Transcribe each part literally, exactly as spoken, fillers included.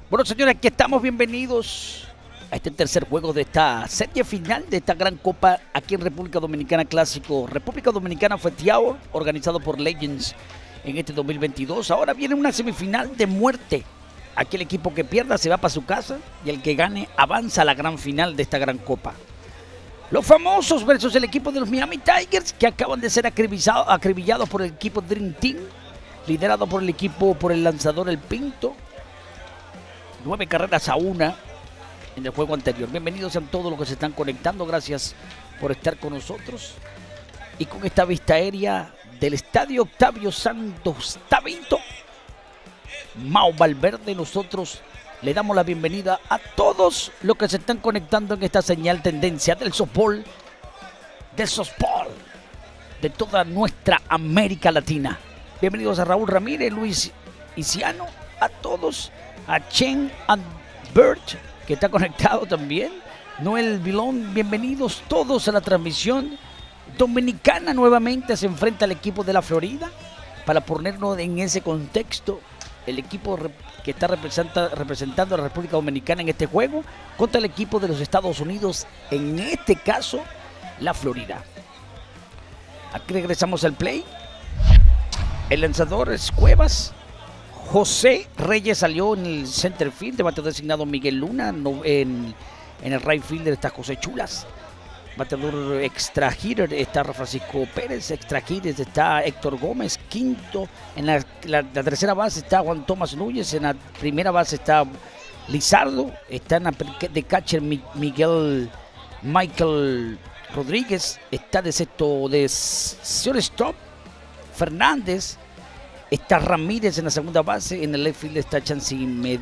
Bueno, señores, aquí estamos, bienvenidos a este tercer juego de esta serie final de esta gran copa aquí en República Dominicana, clásico República Dominicana Fetiao, organizado por Legends en este dos mil veintidós. Ahora viene una semifinal de muerte. Aquí el equipo que pierda se va para su casa y el que gane avanza a la gran final de esta gran copa. Los famosos versus el equipo de los Miami Tigers, que acaban de ser acribillados por el equipo Dream Team, liderado por el equipo, por el lanzador El Pinto. Nueve carreras a una en el juego anterior. Bienvenidos a todos los que se están conectando. Gracias por estar con nosotros. Y con esta vista aérea del Estadio Octavio Santos Tabito, Mao Valverde, nosotros le damos la bienvenida a todos los que se están conectando en esta señal tendencia del softball, del softball, de toda nuestra América Latina. Bienvenidos a Raúl Ramírez, Luis Isiano, a todos, a Chen and Bert, que está conectado también, Noel Vilón, bienvenidos todos a la transmisión dominicana. Nuevamente se enfrenta al equipo de la Florida, para ponernos en ese contexto. El equipo que está representa, representando a la República Dominicana en este juego contra el equipo de los Estados Unidos, en este caso la Florida. Aquí regresamos al play. El lanzador es Cuevas. José Reyes salió en el center field, de bateador designado Miguel Luna. No, en, en el right fielder está José Chulas. Bateador extra hitter está Francisco Pérez. Extra hitter está Héctor Gómez. Quinto, en la, la, la tercera base está Juan Tomás Núñez. En la primera base está Lizardo. Está en la de catcher Miguel Michael Rodríguez. Está de sexto de shortstop Fernández. Está Ramírez en la segunda base. En el left field está Chansey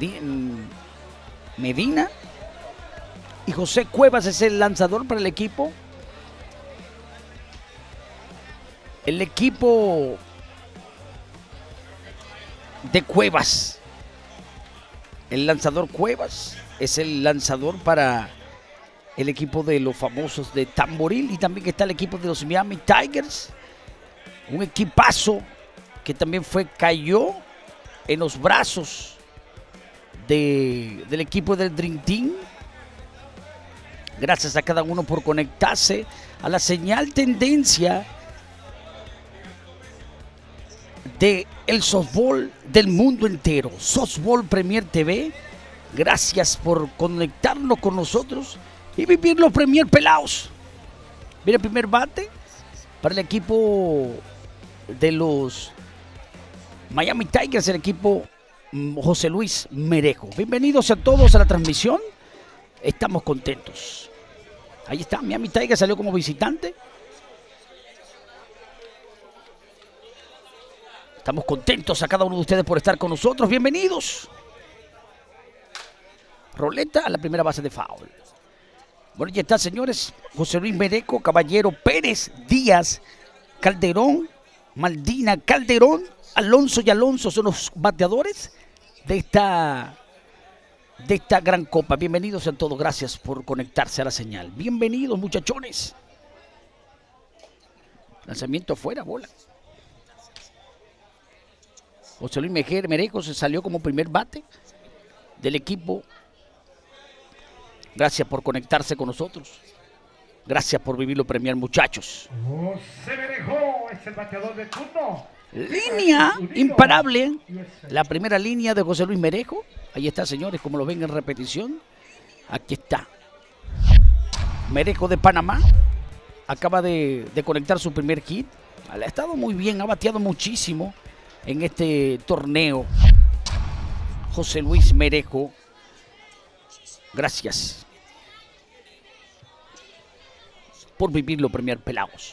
Medina. Y José Cuevas es el lanzador para el equipo. El equipo de Cuevas. El lanzador Cuevas es el lanzador para el equipo de los famosos de Tamboril. Y también está el equipo de los Miami Tigers. Un equipazo que también fue, cayó en los brazos de, del equipo del Dream Team. Gracias a cada uno por conectarse a la señal tendencia de el softball del mundo entero. Softball Premier T V. Gracias por conectarnos con nosotros y vivir los Premier pelados. Mira el primer bate para el equipo de los Miami Tigers, el equipo José Luis Merejo. Bienvenidos a todos a la transmisión. Estamos contentos. Ahí está, Miami Tigers salió como visitante. Estamos contentos a cada uno de ustedes por estar con nosotros. Bienvenidos. Roleta a la primera base de foul. Bueno, ya está, señores. José Luis Merejo, Caballero, Pérez, Díaz, Calderón, Maldina, Calderón, Alonso y Alonso son los bateadores de esta... de esta gran copa. Bienvenidos a todos, gracias por conectarse a la señal. Bienvenidos, muchachones. Lanzamiento afuera, bola. José Luis Merejo se salió como primer bate del equipo. Gracias por conectarse con nosotros. Gracias por vivirlo Premier, muchachos. José Merejo es el bateador de turno. Línea imparable. La primera línea de José Luis Merejo. Ahí está, señores, como lo ven en repetición. Aquí está. Merejo de Panamá. Acaba de, de conectar su primer hit. Ha estado muy bien, ha bateado muchísimo en este torneo. José Luis Merejo. Gracias por vivirlo, Premier Pelados.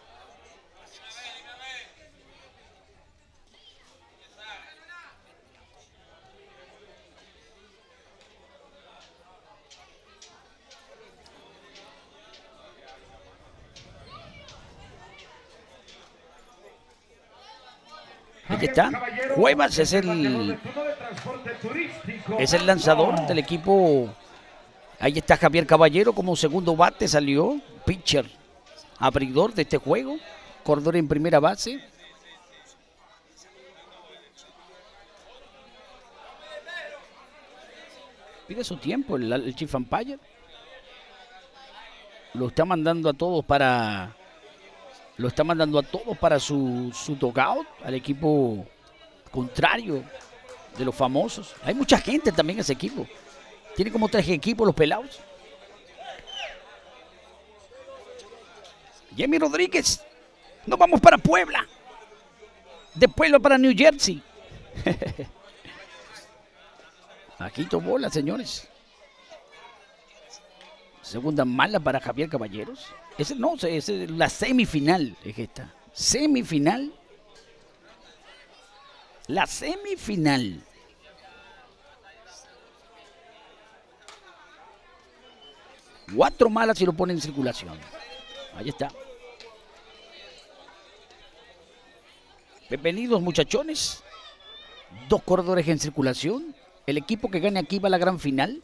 Aquí está. Cuevas es el, es el lanzador del equipo. Ahí está Javier Caballero como segundo bate. Salió pitcher, abridor de este juego. Cordero en primera base. Pide su tiempo el, el Chief Empire. Lo está mandando a todos para... Lo está mandando a todos para su, su dugout, al equipo contrario de los famosos. Hay mucha gente también en ese equipo. Tiene como tres equipos los pelados. Jamie Rodríguez. Nos vamos para Puebla. De Puebla para New Jersey. Bajito bola, señores. Segunda mala para Javier Caballeros. Ese no, es la semifinal. Es esta. Semifinal. La semifinal. Cuatro malas si lo pone en circulación. Ahí está. Bienvenidos, muchachones. Dos corredores en circulación. El equipo que gane aquí va a la gran final.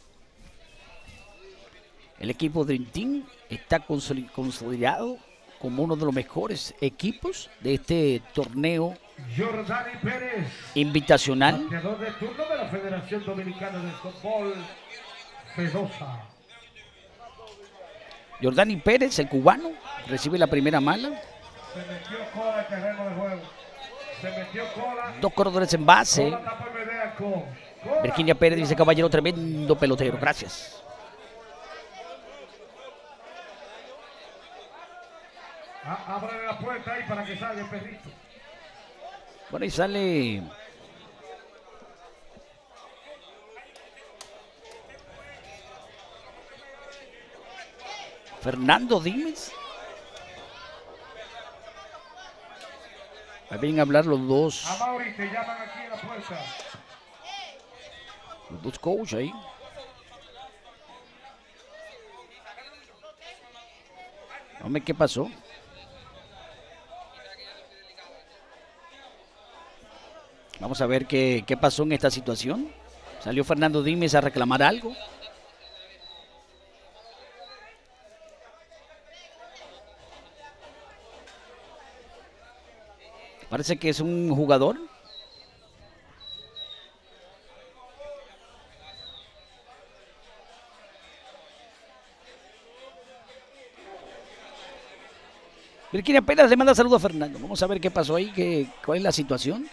El equipo Dream Team está consolidado como uno de los mejores equipos de este torneo Jordani Pérez, invitacional. bateador de turno de la Federación Dominicana de Softball, Fedosa. Jordani Pérez, el cubano, recibe la primera mala. Se metió cola al terreno de juego. Se metió cola. Dos corredores en base. Cola tapa Medea con cola. Virginia Pérez dice: caballero, tremendo pelotero. Gracias. Abre la puerta ahí para que salga el perrito. Bueno, ahí sale Fernando Dímez. Ahí vienen a hablar los dos. A Mauri te llaman aquí en la puerta. Los dos coaches ahí. Hombre, ¿qué pasó? Vamos a ver qué, qué pasó en esta situación. Salió Fernando Dímez a reclamar algo. Parece que es un jugador. Virginia Pérez le manda saludos a Fernando. Vamos a ver qué pasó ahí, qué, cuál es la situación.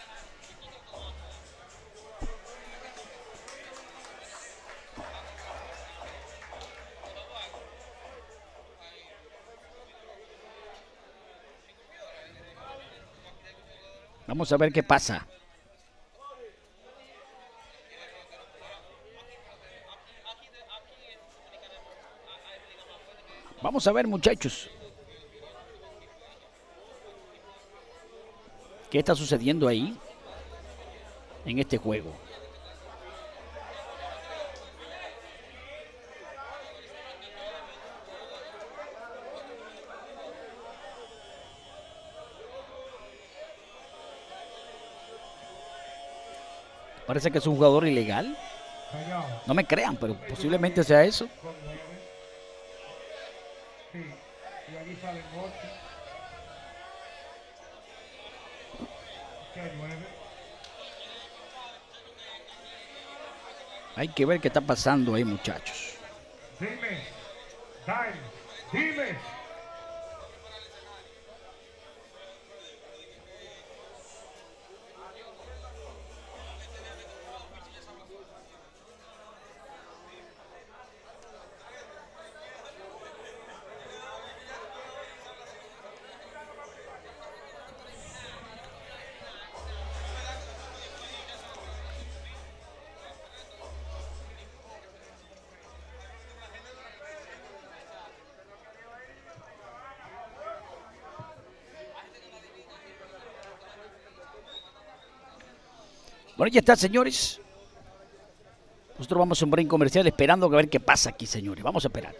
Vamos a ver qué pasa. Vamos a ver, muchachos. ¿Qué está sucediendo ahí en este juego? Parece que es un jugador ilegal. No me crean, pero posiblemente sea eso. Sí, y allí sale el bote. Que hay nueve. Hay que ver qué está pasando ahí, muchachos. Dime, dime, dime. Bueno, ya está, señores. Nosotros vamos a un break comercial esperando a ver qué pasa aquí, señores. Vamos a esperar.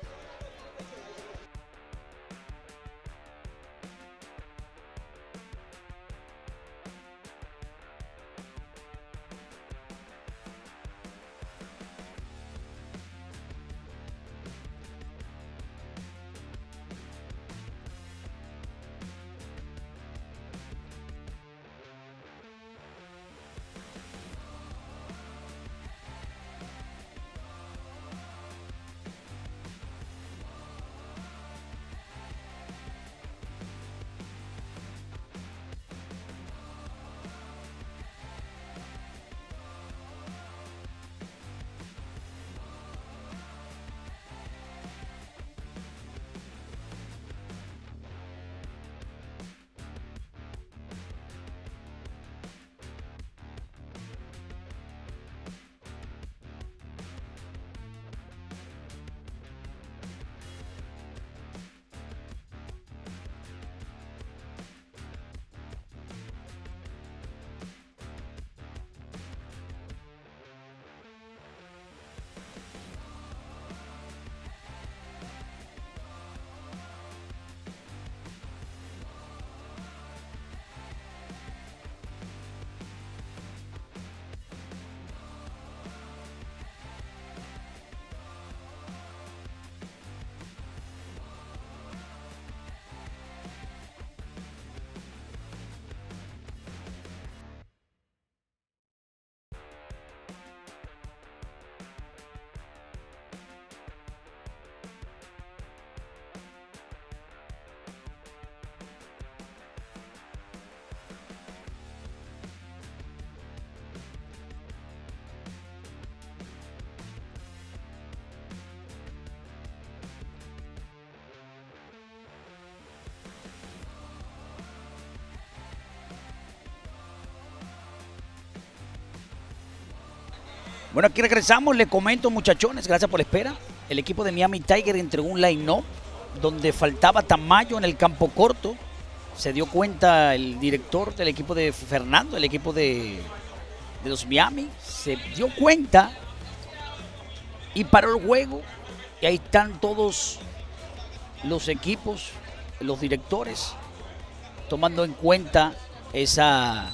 Bueno, aquí regresamos, le comento muchachones, gracias por la espera. El equipo de Miami Tiger entregó un line-up donde faltaba Tamayo en el campo corto. Se dio cuenta el director del equipo de Fernando, el equipo de, de los Miami, se dio cuenta y paró el juego. Y ahí están todos los equipos, los directores, tomando en cuenta esa...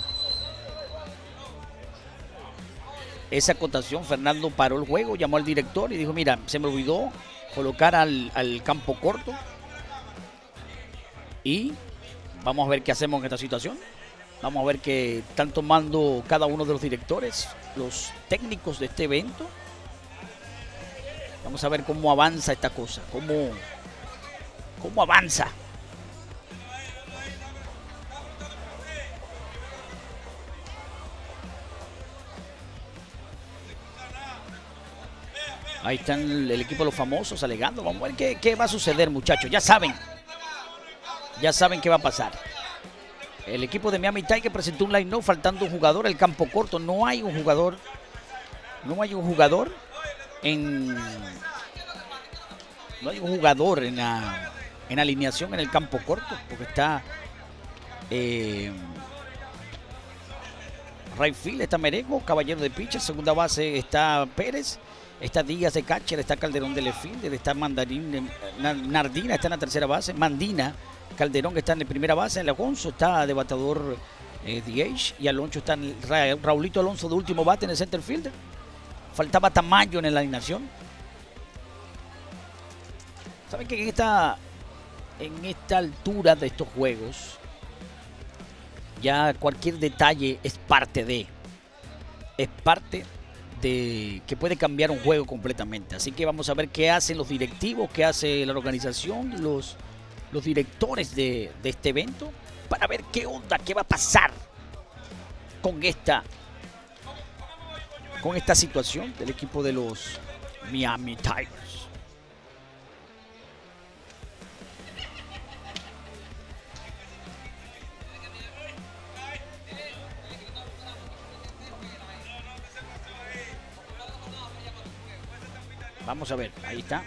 esa acotación. Fernando paró el juego, llamó al director y dijo, mira, se me olvidó colocar al, al campo corto y vamos a ver qué hacemos en esta situación. Vamos a ver qué están tomando cada uno de los directores, los técnicos de este evento. Vamos a ver cómo avanza esta cosa, cómo, cómo avanza. Ahí están el, el equipo de los famosos alegando. Vamos a ver qué, qué va a suceder, muchachos. Ya saben. Ya saben qué va a pasar. El equipo de Miami Tiger presentó un line-up faltando un jugador. El campo corto. No hay un jugador. No hay un jugador en... No hay un jugador en la, en alineación en el campo corto. Porque está... Eh, Rayfield, está Merengo, caballero de pitcher. Segunda base está Pérez. Está Díaz de catcher, está Calderón de left fielder, está Mandarín, Nardina está en la tercera base, Mandina, Calderón que está en la primera base, Alonso está de bateador eh, D H y Alonso está en Ra Raulito Alonso de último bate en el center fielder. Faltaba Tamayo en la alineación. ¿Saben que en esta, en esta altura de estos juegos ya cualquier detalle es parte de, es parte de que puede cambiar un juego completamente? Así que vamos a ver qué hacen los directivos, qué hace la organización, los, los directores de, de este evento, para ver qué onda, qué va a pasar con esta, con esta situación del equipo de los Miami Tigers. Vamos a ver, ahí está.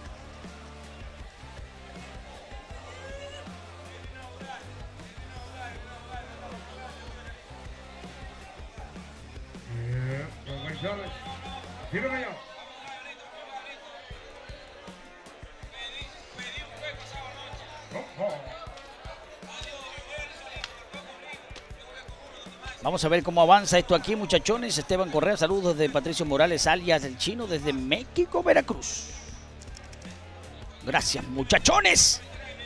Vamos a ver cómo avanza esto aquí, muchachones. Esteban Correa, saludos de Patricio Morales, alias el Chino, desde México, Veracruz. Gracias, muchachones.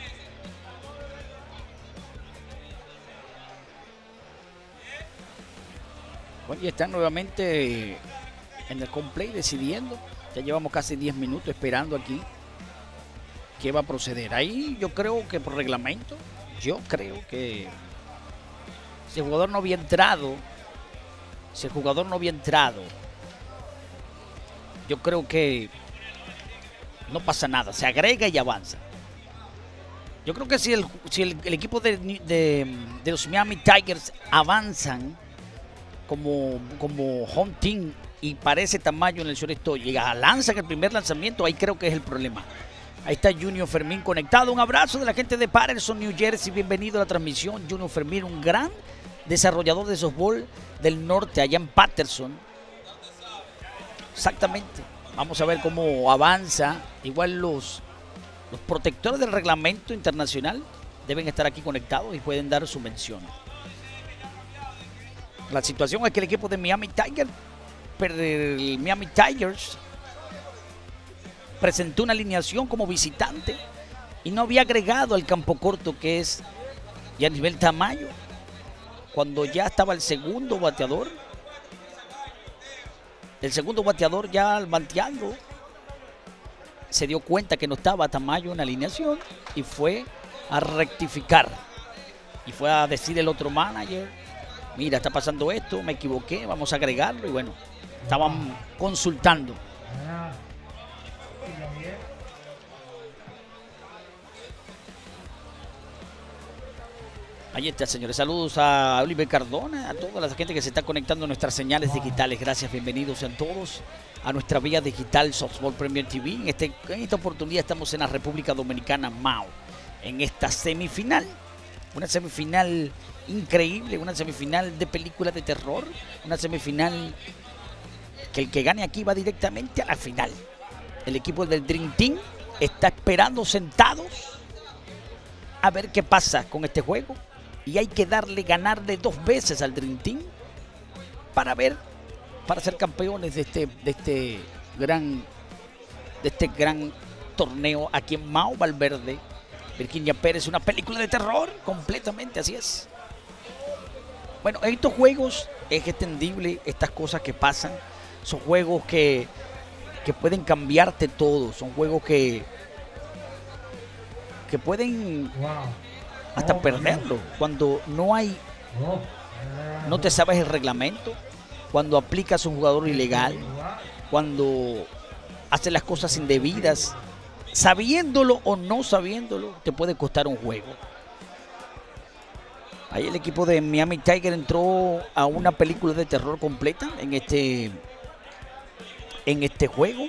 Bueno, ya están nuevamente en el home play decidiendo. Ya llevamos casi diez minutos esperando aquí qué va a proceder. Ahí yo creo que por reglamento, yo creo que si el jugador no había entrado, si el jugador no había entrado, yo creo que no pasa nada, se agrega y avanza. Yo creo que si el, si el, el equipo de, de, de los Miami Tigers avanzan como, como home team y parece Tamayo en el shortstop, llega, lanzan el primer lanzamiento, ahí creo que es el problema. Ahí está Junior Fermín conectado. Un abrazo de la gente de Patterson, New Jersey. Bienvenido a la transmisión. Junior Fermín, un gran desarrollador de softball del norte, allá en Patterson. Exactamente. Vamos a ver cómo avanza. Igual los, los protectores del reglamento internacional deben estar aquí conectados y pueden dar su mención. La situación es que el equipo de Miami Tigers, el Miami Tigers, presentó una alineación como visitante y no había agregado al campo corto, que es ya a nivel Tamayo, cuando ya estaba el segundo bateador. El segundo bateador ya al bateando se dio cuenta que no estaba Tamayo en la alineación y fue a rectificar. Y fue a decir el otro manager, mira, está pasando esto, me equivoqué, vamos a agregarlo. Y bueno, estaban consultando. Ahí está, señores. Saludos a Oliver Cardona, a toda la gente que se está conectando a nuestras señales digitales. Gracias, bienvenidos sean todos a nuestra vía digital Softball Premier T V. En, este, en esta oportunidad estamos en la República Dominicana, Mao, en esta semifinal. Una semifinal increíble, una semifinal de película de terror, una semifinal que el que gane aquí va directamente a la final. El equipo del Dream Team está esperando sentados a ver qué pasa con este juego. Y hay que darle, ganarle dos veces al Dream Team para ver, para ser campeones de este, de este gran, de este gran torneo aquí en Mao Valverde. Virginia Pérez, una película de terror, completamente, así es. Bueno, en estos juegos es extendible estas cosas que pasan. Son juegos que, que pueden cambiarte todo. Son juegos que, que pueden hasta perderlo. Cuando no hay, no te sabes el reglamento, cuando aplicas un jugador ilegal, cuando haces las cosas indebidas, sabiéndolo o no sabiéndolo, te puede costar un juego. Ahí el equipo de Miami Tiger entró a una película de terror completa en este, en este juego.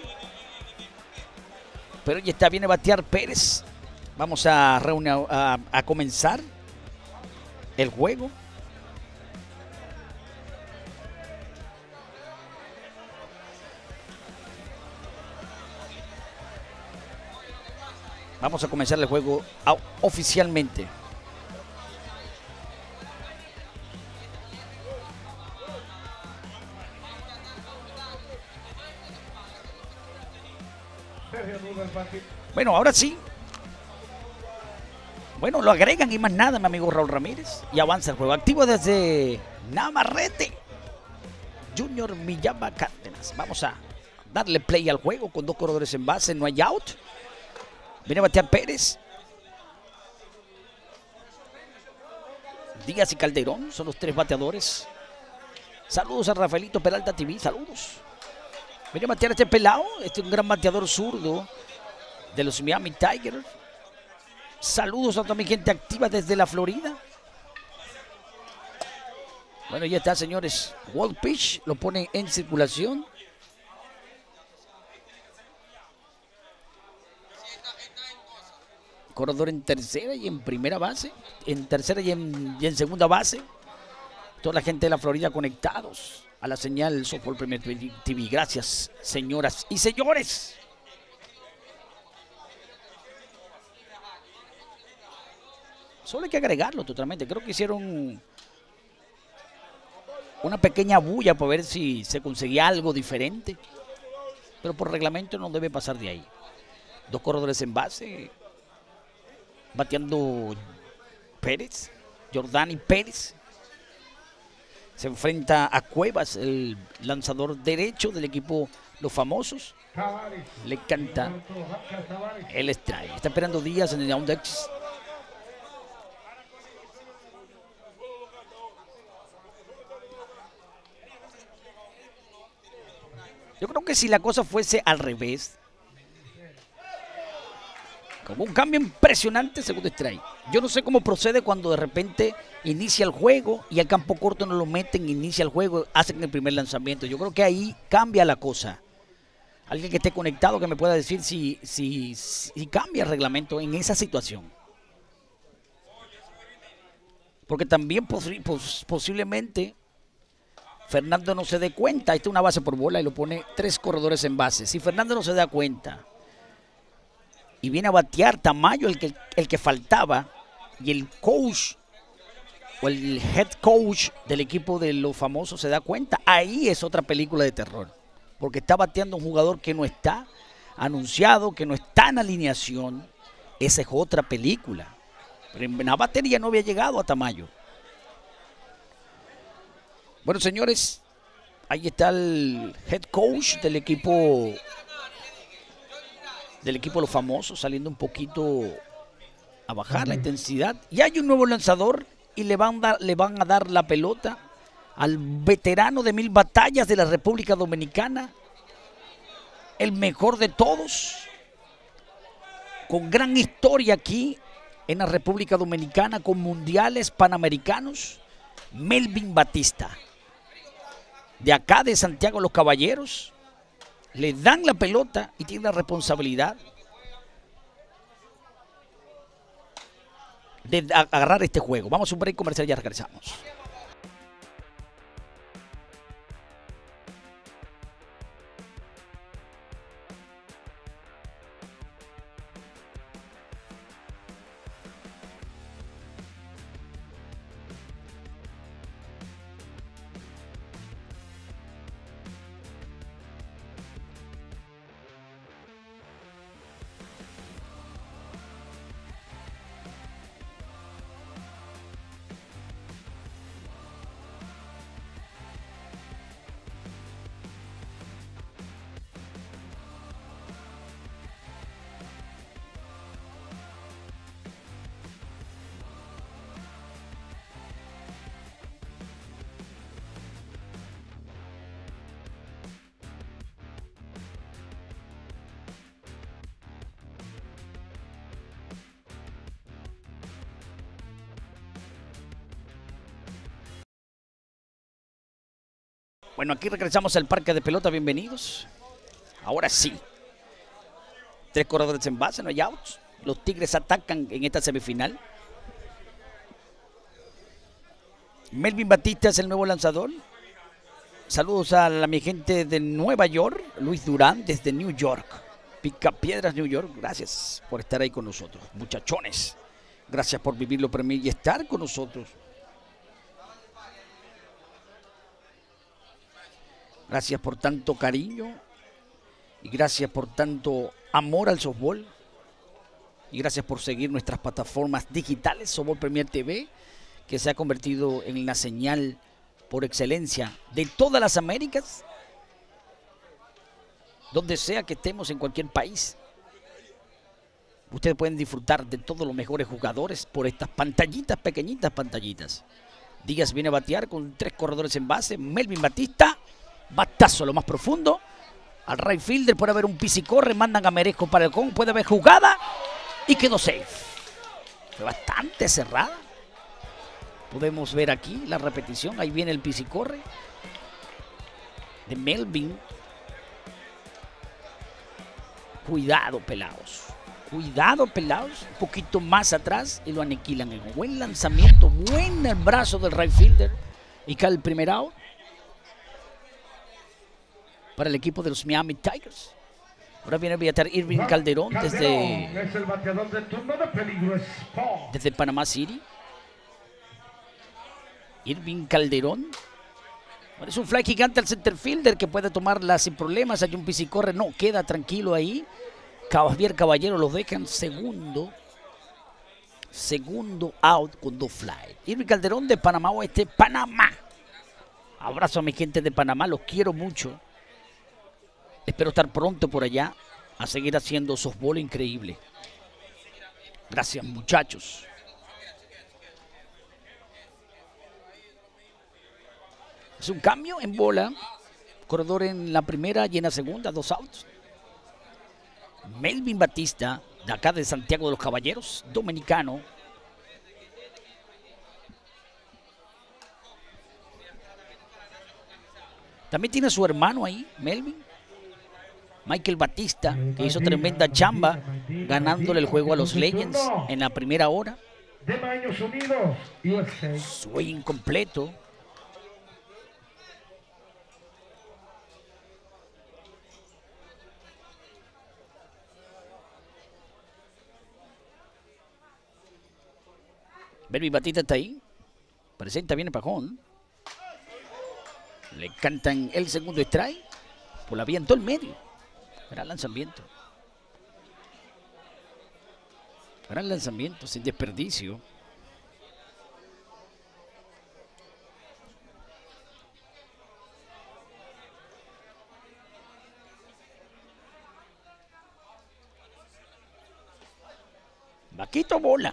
Pero ya está, viene a batear Pérez. Vamos a, reunir, a, a comenzar el juego. Vamos a comenzar el juego oficialmente. Bueno, ahora sí. Bueno, lo agregan y más nada, mi amigo Raúl Ramírez. Y avanza el juego. Activo desde Navarrete. Junior Millamba Cárdenas. Vamos a darle play al juego con dos corredores en base. No hay out. Viene a batear Pérez. Díaz y Calderón son los tres bateadores. Saludos a Rafaelito Peralta T V. Saludos. Viene a batear este pelado. Este es un gran bateador zurdo de los Miami Tigers. Saludos a toda mi gente activa desde la Florida. Bueno, ya está, señores. Wild pitch lo pone en circulación. Corredor en tercera y en primera base. En tercera y en, y en segunda base. Toda la gente de la Florida conectados a la señal Softball Premier T V. Gracias, señoras y señores. Solo hay que agregarlo totalmente. Creo que hicieron una pequeña bulla para ver si se conseguía algo diferente. Pero por reglamento no debe pasar de ahí. Dos corredores en base. Bateando Pérez. Jordani Pérez. Se enfrenta a Cuevas, el lanzador derecho del equipo Los Famosos. Le canta el strike. Está esperando Díaz en el down decks. Yo creo que si la cosa fuese al revés, como un cambio impresionante, segundo strike. Yo no sé cómo procede cuando de repente inicia el juego y al campo corto no lo meten, inicia el juego, hacen el primer lanzamiento. Yo creo que ahí cambia la cosa. Alguien que esté conectado que me pueda decir si, si, si cambia el reglamento en esa situación. Porque también pos, pos, posiblemente Fernando no se dé cuenta. Esta es una base por bola y lo pone tres corredores en base. Si Fernando no se da cuenta y viene a batear Tamayo, el que, el que faltaba, y el coach o el head coach del equipo de Los Famosos se da cuenta, ahí es otra película de terror. Porque está bateando un jugador que no está anunciado, que no está en alineación. Esa es otra película. Pero en la batería no había llegado a Tamayo. Bueno, señores, ahí está el head coach del equipo del equipo Los Famosos, saliendo un poquito a bajar la intensidad. Y hay un nuevo lanzador y le van, a dar, le van a dar la pelota al veterano de mil batallas de la República Dominicana, el mejor de todos, con gran historia aquí en la República Dominicana con mundiales panamericanos, Melvin Batista. De acá de Santiago Los Caballeros, le dan la pelota y tiene la responsabilidad de agarrar este juego. Vamos a un break comercial y ya regresamos. Bueno, aquí regresamos al parque de pelota, bienvenidos. Ahora sí. Tres corredores en base, no hay outs. Los Tigres atacan en esta semifinal. Melvin Batista es el nuevo lanzador. Saludos a la mi gente de Nueva York, Luis Durán desde New York. Picapiedras, New York, gracias por estar ahí con nosotros. Muchachones, gracias por vivirlo para mí y estar con nosotros. Gracias por tanto cariño y gracias por tanto amor al softball. Y gracias por seguir nuestras plataformas digitales, Softball Premier T V, que se ha convertido en la señal por excelencia de todas las Américas, donde sea que estemos en cualquier país. Ustedes pueden disfrutar de todos los mejores jugadores por estas pantallitas, pequeñitas pantallitas. Díaz viene a batear con tres corredores en base. Melvin Batista, batazo a lo más profundo. Al right fielder puede haber un pisicorre, mandan a Merezco para el con, puede haber jugada y quedó safe. Fue bastante cerrada. Podemos ver aquí la repetición, ahí viene el pisicorre de Melvin. Cuidado, pelados. Cuidado, pelados. Un poquito más atrás y lo aniquilan. En buen lanzamiento, buen el brazo del right fielder. Y cae el primer out para el equipo de los Miami Tigers. Ahora viene a batear Irving Calderón desde, es el bateador de turno de peligro, desde Panamá City. Irving Calderón. Es un fly gigante al center fielder que puede tomarla sin problemas. Hay un pisicorre, no, queda tranquilo ahí. Javier Caballero los deja en segundo. Segundo out con dos fly. Irving Calderón de Panamá Oeste, Panamá. Abrazo a mi gente de Panamá, los quiero mucho. Espero estar pronto por allá a seguir haciendo softball increíble. Gracias, muchachos. Es un cambio en bola. Corredor en la primera y en la segunda, dos outs. Melvin Batista, de acá de Santiago de los Caballeros, dominicano. También tiene a su hermano ahí, Melvin. Michael Batista, que hizo tremenda chamba ganándole el juego a los Legends en la primera hora. Swing completo. Melvin Batista está ahí. Presenta bien el pajón. Le cantan el segundo strike. Por la vía en todo el medio. Gran lanzamiento. Gran lanzamiento, sin desperdicio. Vaquito bola.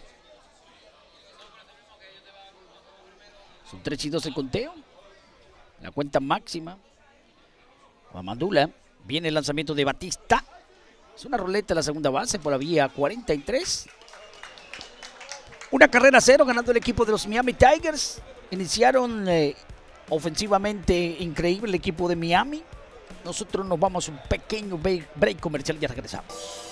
Son tres y dos el conteo. La cuenta máxima. Guamandula. Viene el lanzamiento de Batista. Es una ruleta a la segunda base por la vía cuarenta y tres. Una carrera a cero ganando el equipo de los Miami Tigers. Iniciaron eh, ofensivamente increíble el equipo de Miami. Nosotros nos vamos a un pequeño break comercial y ya regresamos.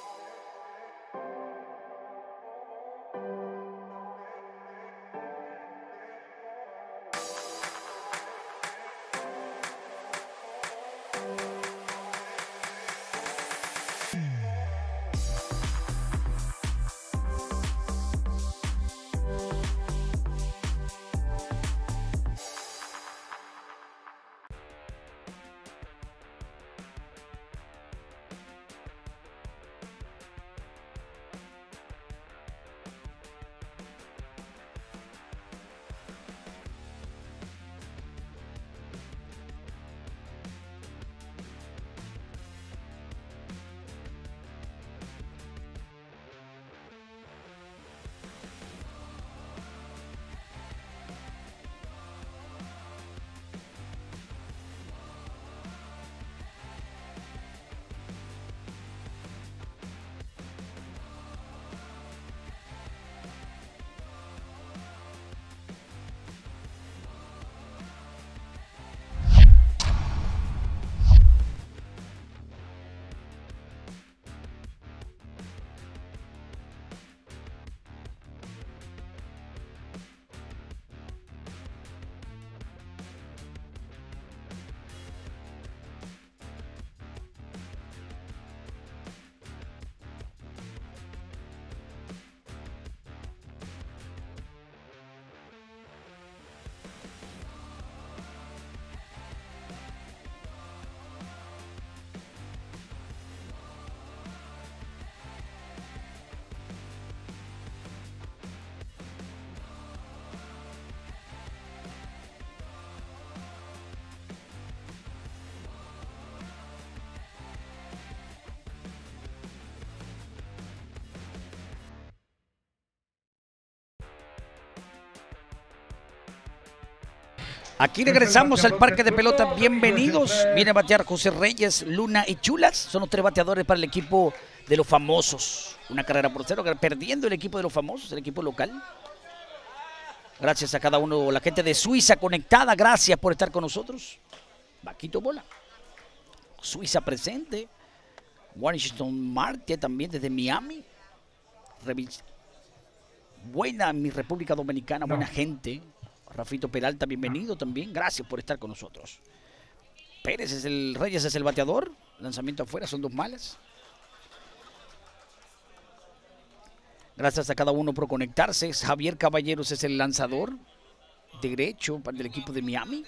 Aquí regresamos al parque de pelotas. Bienvenidos. Viene a batear José Reyes, Luna y Chulas. Son los tres bateadores para el equipo de los famosos. Una carrera por cero, perdiendo el equipo de los famosos, el equipo local. Gracias a cada uno, la gente de Suiza conectada. Gracias por estar con nosotros. Vaquito Bola. Suiza presente. Washington Marte también desde Miami. Revis buena mi República Dominicana, buena no. gente. Rafito Peralta, bienvenido también. Gracias por estar con nosotros. Pérez es el Reyes es el bateador. Lanzamiento afuera, son dos malas. Gracias a cada uno por conectarse. Javier Caballeros es el lanzador derecho para el equipo de Miami.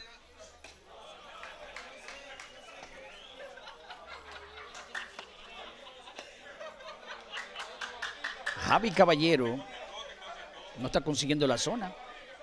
Javi Caballero no está consiguiendo la zona.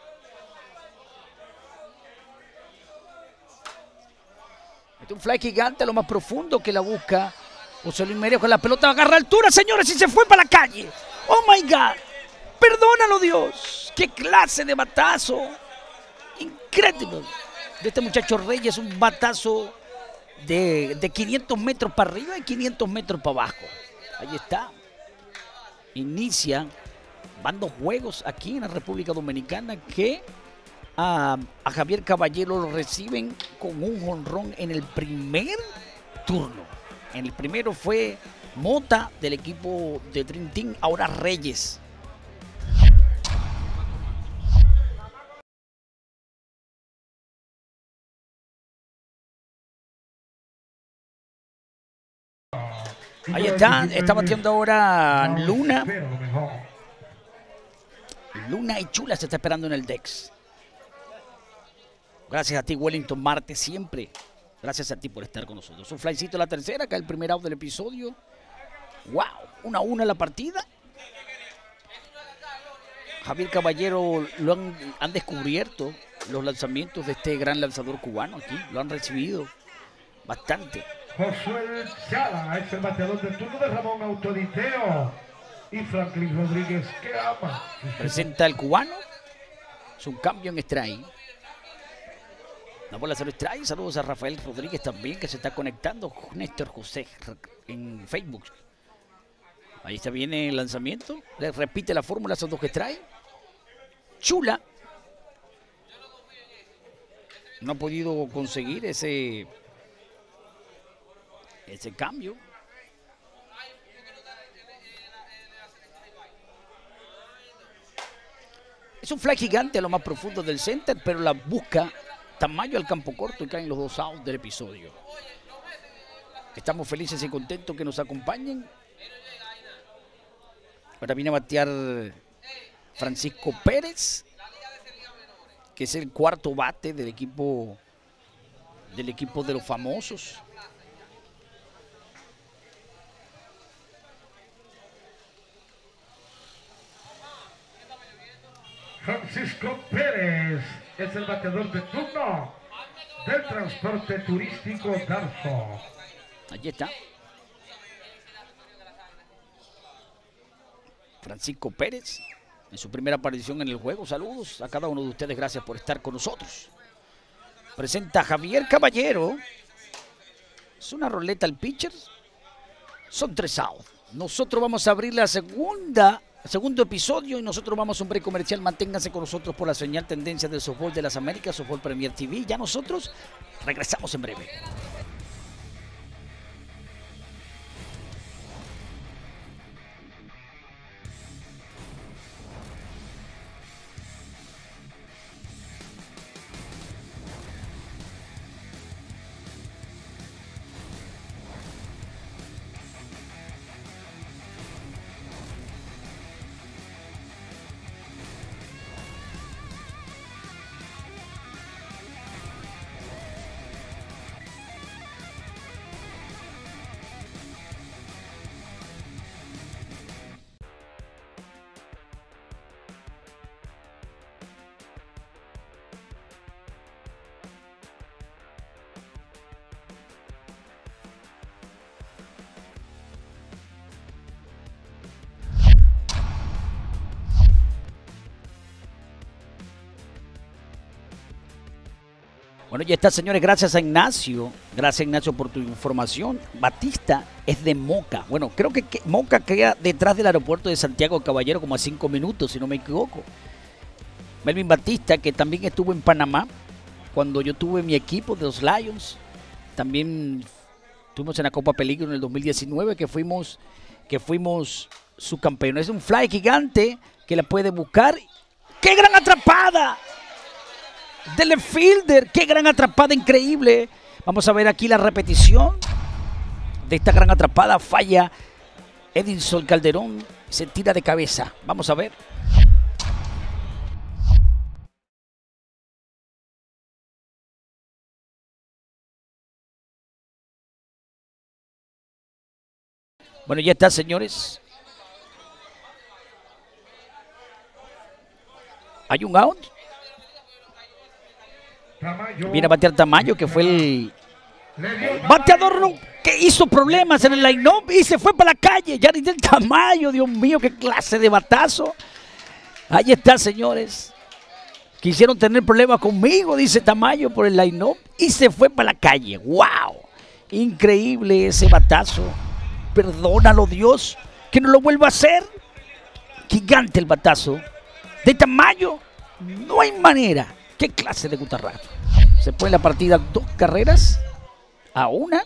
Un fly gigante a lo más profundo que la busca José Luis Mereo con la pelota. Agarra altura, señores, y se fue para la calle. ¡Oh, my God! ¡Perdónalo, Dios! ¡Qué clase de batazo! Increíble. De este muchacho Reyes, un batazo de, de quinientos metros para arriba y quinientos metros para abajo. Ahí está. Inicia. Van dos juegos aquí en la República Dominicana que... A, a Javier Caballero lo reciben con un jonrón en el primer turno. En el primero fue Mota del equipo de Dream Team, ahora Reyes. Ahí está, está batiendo ahora Luna. Luna y Chula se está esperando en el Dex. Gracias a ti, Wellington Marte, siempre. Gracias a ti por estar con nosotros. Un flycito a la tercera, acá el primer out del episodio. ¡Wow! Una a una la partida. Javier Caballero lo han, han descubierto los lanzamientos de este gran lanzador cubano aquí. Lo han recibido bastante. Josué Chala es el bateador de turno de Ramón Autoditeo. Y Franklin Rodríguez, que ama. Presenta el cubano. Es un cambio en strike. La bola se lo extrae. Saludos a Rafael Rodríguez también, que se está conectando. Néstor José en Facebook. Ahí está, viene el lanzamiento. Le repite la fórmula, esos dos que trae. Chula. No ha podido conseguir ese, ese cambio. Es un fly gigante a lo más profundo del center, pero la busca Tamayo al campo corto y caen los dos outs del episodio. Estamos felices y contentos que nos acompañen. Ahora viene a batear Francisco Pérez, que es el cuarto bate del equipo del equipo de los famosos. Francisco Pérez es el bateador de turno del transporte turístico Darfo. Allí está. Francisco Pérez, en su primera aparición en el juego. Saludos a cada uno de ustedes, gracias por estar con nosotros. Presenta Javier Caballero. Es una roleta al pitcher. Son tres outs. Nosotros vamos a abrir la segunda, segundo episodio y nosotros vamos a un break comercial. Manténganse con nosotros por la señal Tendencia del Softball de las Américas, Softball Premier T V. Ya nosotros regresamos en breve. Bueno, ya está, señores, gracias a Ignacio, gracias Ignacio por tu información. Batista es de Moca. Bueno, creo que, que Moca queda detrás del aeropuerto de Santiago Caballero, como a cinco minutos, si no me equivoco. Melvin Batista, que también estuvo en Panamá, cuando yo tuve mi equipo de los Lions. También estuvimos en la Copa Peligro en el dos mil diecinueve, que fuimos, que fuimos subcampeones. Es un fly gigante que la puede buscar. ¡Qué gran atrapada! Del left fielder, qué gran atrapada, increíble. Vamos a ver aquí la repetición de esta gran atrapada. Falla Edinson Calderón, se tira de cabeza. Vamos a ver. Bueno, ya está, señores. Hay un out. Tamayo. Viene a batear Tamayo, que fue el bateador que hizo problemas en el line-up y se fue para la calle. Ya ni del Tamayo, Dios mío, qué clase de batazo. Ahí está, señores. Quisieron tener problemas conmigo, dice Tamayo, por el line-up y se fue para la calle. ¡Wow! Increíble ese batazo. Perdónalo, Dios, que no lo vuelva a hacer. Gigante el batazo de Tamayo. No hay manera. ¿Qué clase de guitarra? Se pone la partida dos carreras a una.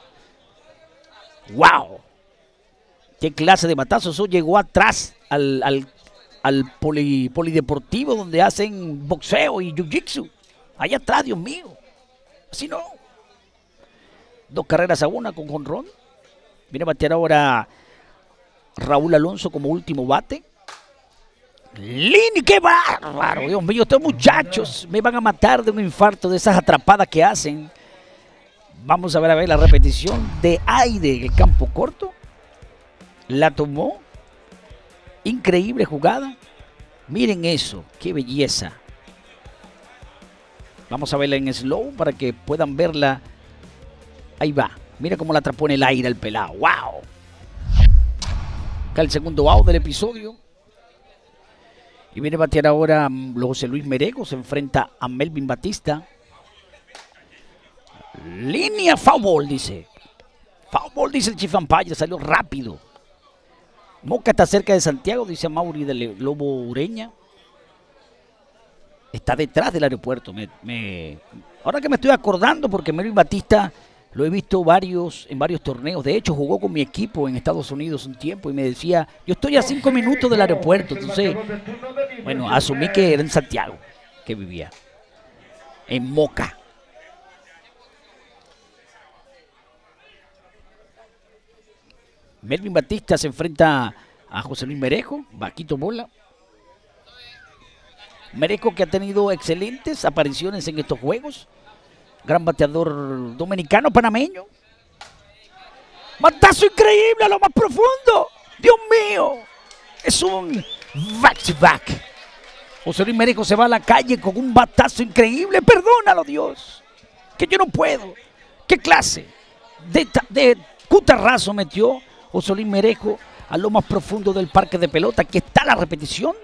¡Wow! ¿Qué clase de batazo? Eso llegó atrás al, al, al poli, polideportivo donde hacen boxeo y jiu-jitsu. Allá atrás, Dios mío. Así no. Dos carreras a una con jonrón. Viene a batear ahora Raúl Alonso como último bate. Lini, qué bárbaro, Dios mío, estos muchachos me van a matar de un infarto de esas atrapadas que hacen. Vamos a ver a ver la repetición de aire en el campo corto. La tomó. Increíble jugada. Miren eso, qué belleza. Vamos a verla en slow para que puedan verla. Ahí va, mira cómo la atrapó en el aire el pelado. ¡Wow! Acá el segundo out del episodio. Y viene a batear ahora José Luis Merego, se enfrenta a Melvin Batista. Línea foul ball, dice. Foul ball, dice el Chief Umpire, salió rápido. Moca está cerca de Santiago, dice Mauri del Lobo Ureña. Está detrás del aeropuerto. Me, me... Ahora que me estoy acordando, porque Melvin Batista lo he visto varios, en varios torneos. De hecho, jugó con mi equipo en Estados Unidos un tiempo y me decía, yo estoy a cinco minutos del aeropuerto. Entonces, bueno, asumí que era en Santiago que vivía. En Moca. Melvin Batista se enfrenta a José Luis Merejo, Vaquito Bola. Merejo, que ha tenido excelentes apariciones en estos juegos. Gran bateador dominicano, panameño. Batazo increíble a lo más profundo. Dios mío. Es un back-to-back. José Luis Merejo se va a la calle con un batazo increíble. Perdónalo, Dios. Que yo no puedo. ¿Qué clase de, de cutarrazo metió José Luis Merejo a lo más profundo del parque de pelota? Aquí está la repetición.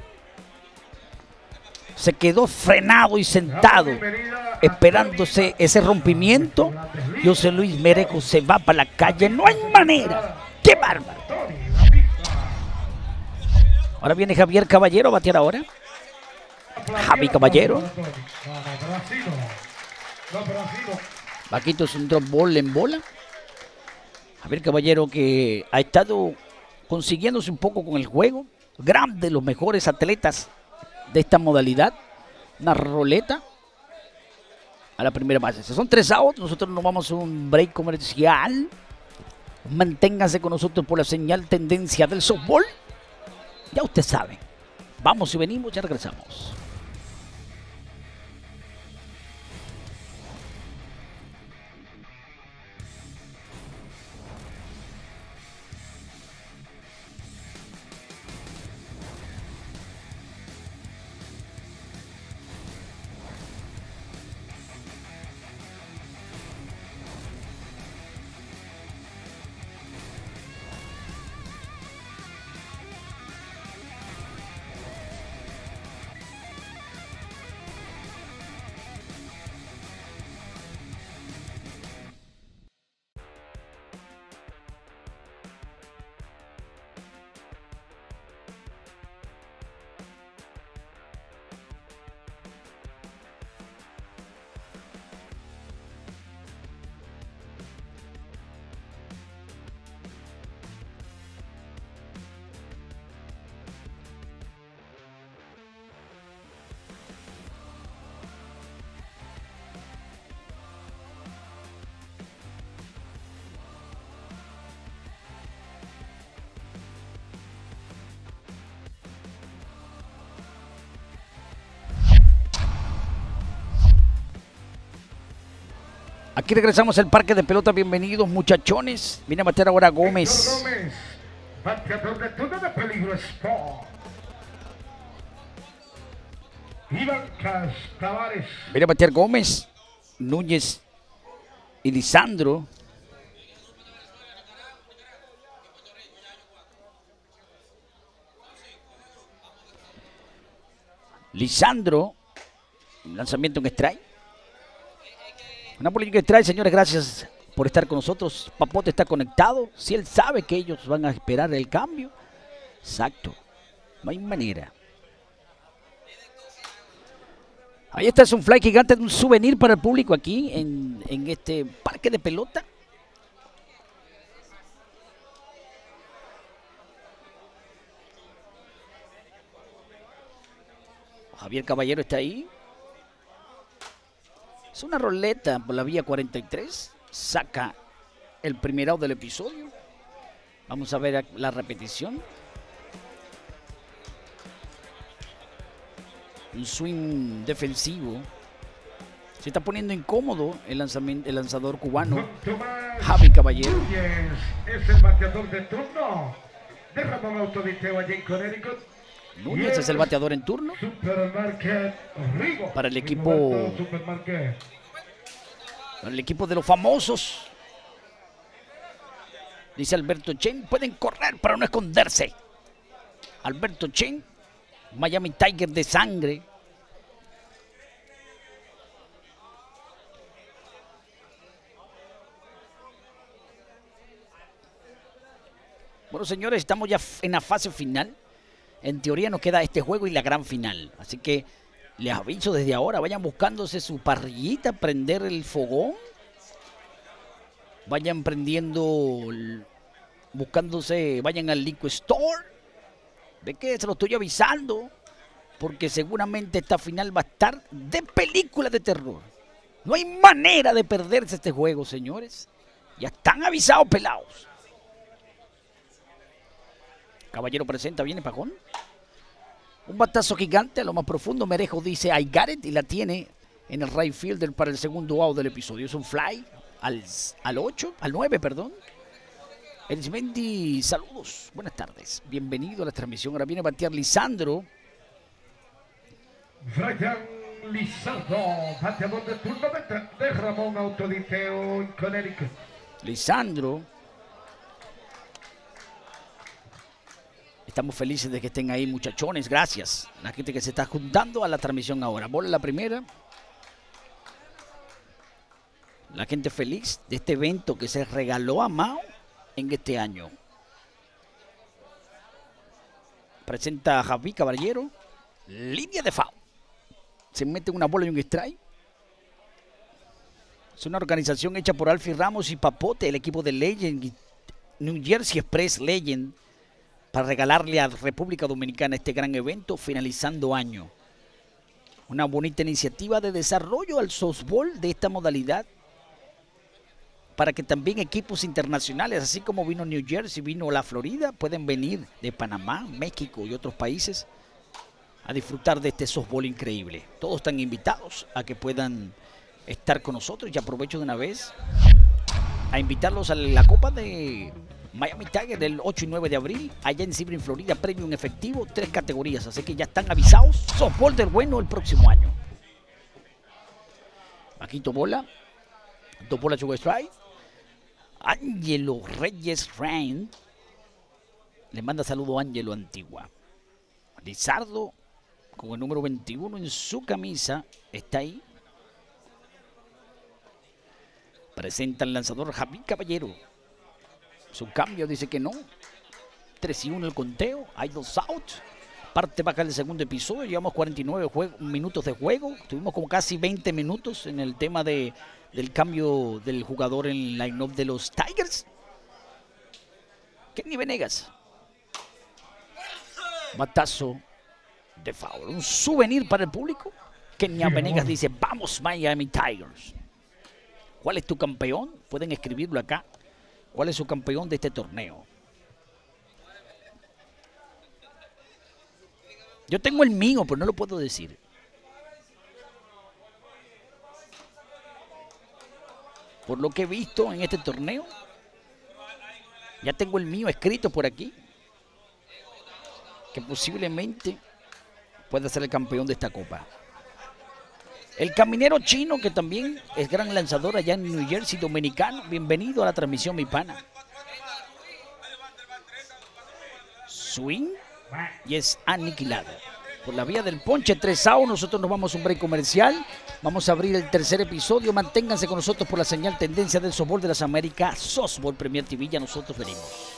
Se quedó frenado y sentado, esperándose ese rompimiento. José Luis Merejo se va para la calle. No hay manera. ¡Qué bárbaro! Ahora viene Javier Caballero a batear ahora. Javi Caballero. Vaquito es un drop ball en bola. Javier Caballero, que ha estado consiguiéndose un poco con el juego. Grande, de los mejores atletas de esta modalidad. Una roleta a la primera base. Son tres outs. Nosotros nos vamos a un break comercial. Manténganse con nosotros por la señal tendencia del softball. Ya usted sabe. Vamos y venimos, ya regresamos. Aquí regresamos al parque de pelota. Bienvenidos, muchachones. Viene a batear ahora Gómez. Gómez, bateador de turno de Peligro Sport. Iván Tavares. Viene a batear Gómez, Núñez y Lisandro. Lisandro, lanzamiento en strike. Una política strike, señores, gracias por estar con nosotros. Papote está conectado. Si él sabe que ellos van a esperar el cambio. Exacto. No hay manera. Ahí está, es un fly gigante, un souvenir para el público aquí en, en este parque de pelota. Javier Caballero está ahí. Es una roleta por la vía cuarenta y tres. Saca el primer out del episodio. Vamos a ver la repetición. Un swing defensivo. Se está poniendo incómodo el, lanzamiento, el lanzador cubano Javi Caballero. Es el bateador de turno de Ramón Autoditeo allá en Connecticut. Núñez es el bateador en turno para el equipo para el equipo de los famosos. Dice Alberto Chen, pueden correr para no esconderse. Alberto Chen, Miami Tiger de sangre. Bueno, señores, estamos ya en la fase final. En teoría nos queda este juego y la gran final. Así que les aviso desde ahora, vayan buscándose su parrillita, prender el fogón. Vayan prendiendo, buscándose, vayan al Liquor Store. ¿De qué? Se lo estoy avisando. Porque seguramente esta final va a estar de película de terror. No hay manera de perderse este juego, señores. Ya están avisados, pelados. Caballero presenta, viene Pajón. Un batazo gigante a lo más profundo. Merejo dice I got it y la tiene en el right fielder para el segundo out del episodio. Es un fly al, al ocho, al nueve, perdón. Erismendi, saludos, buenas tardes. Bienvenido a la transmisión. Ahora viene a batear Lisandro. Brian Lizardo, bateador de turno de Ramón Autoditeo en Connecticut. Lisandro. Estamos felices de que estén ahí, muchachones. Gracias. La gente que se está juntando a la transmisión ahora. Bola la primera. La gente feliz de este evento que se regaló a Mao en este año. Presenta a Javi Caballero. Línea de foul. Se mete una bola y un strike. Es una organización hecha por Alfie Ramos y Papote, el equipo de Legend, New Jersey Express Legend, para regalarle a República Dominicana este gran evento finalizando año. Una bonita iniciativa de desarrollo al softball de esta modalidad, para que también equipos internacionales, así como vino New Jersey, vino la Florida, pueden venir de Panamá, México y otros países a disfrutar de este softball increíble. Todos están invitados a que puedan estar con nosotros, y aprovecho de una vez a invitarlos a la Copa de Miami Tiger del ocho y nueve de abril, allá en Sebring, Florida, premio en efectivo, tres categorías, así que ya están avisados. Softball del bueno el próximo año. Maquito bola, dos bolas, sugar strike. Ángelo Reyes Rain le manda saludo a Ángelo Antigua. Lizardo con el número veintiuno en su camisa está ahí. Presenta el lanzador Javi Caballero. Su cambio dice que no. tres y uno el conteo. Hay dos outs. Parte baja del segundo episodio. Llevamos cuarenta y nueve minutos de juego. Tuvimos como casi veinte minutos en el tema de, del cambio del jugador en el line-up de los Tigers. Kenny Venegas. Batazo de foul. Un souvenir para el público. Kenny Venegas dice, vamos Miami Tigers. ¿Cuál es tu campeón? Pueden escribirlo acá. ¿Cuál es su campeón de este torneo? Yo tengo el mío, pero no lo puedo decir. Por lo que he visto en este torneo, ya tengo el mío escrito por aquí, que posiblemente pueda ser el campeón de esta copa. El caminero chino, que también es gran lanzador allá en New Jersey, dominicano. Bienvenido a la transmisión, mi pana. Swing y es aniquilado. Por la vía del ponche, tres outs. Nosotros nos vamos a un break comercial. Vamos a abrir el tercer episodio. Manténganse con nosotros por la señal Tendencia del Softball de las Américas, Softball Premier T V. Ya nosotros venimos.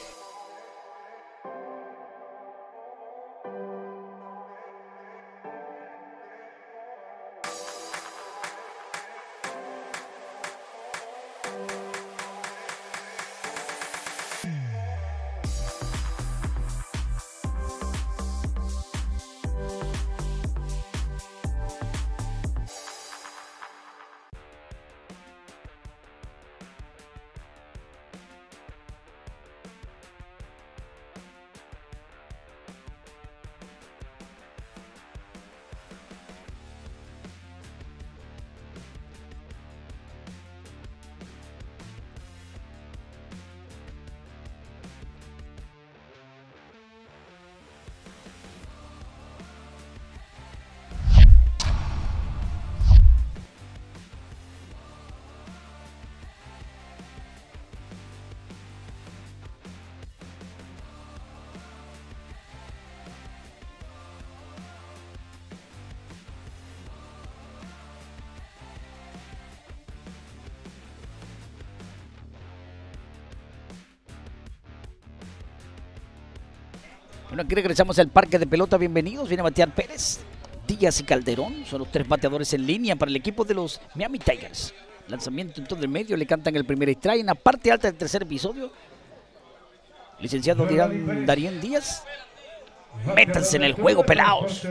Bueno, aquí regresamos al parque de pelota. Bienvenidos. Viene a batear Pérez, Díaz y Calderón. Son los tres bateadores en línea para el equipo de los Miami Tigers. Lanzamiento en todo el medio. Le cantan el primer strike. En la parte alta del tercer episodio, licenciado Dirán Darien Díaz. Métanse en el juego, pelados.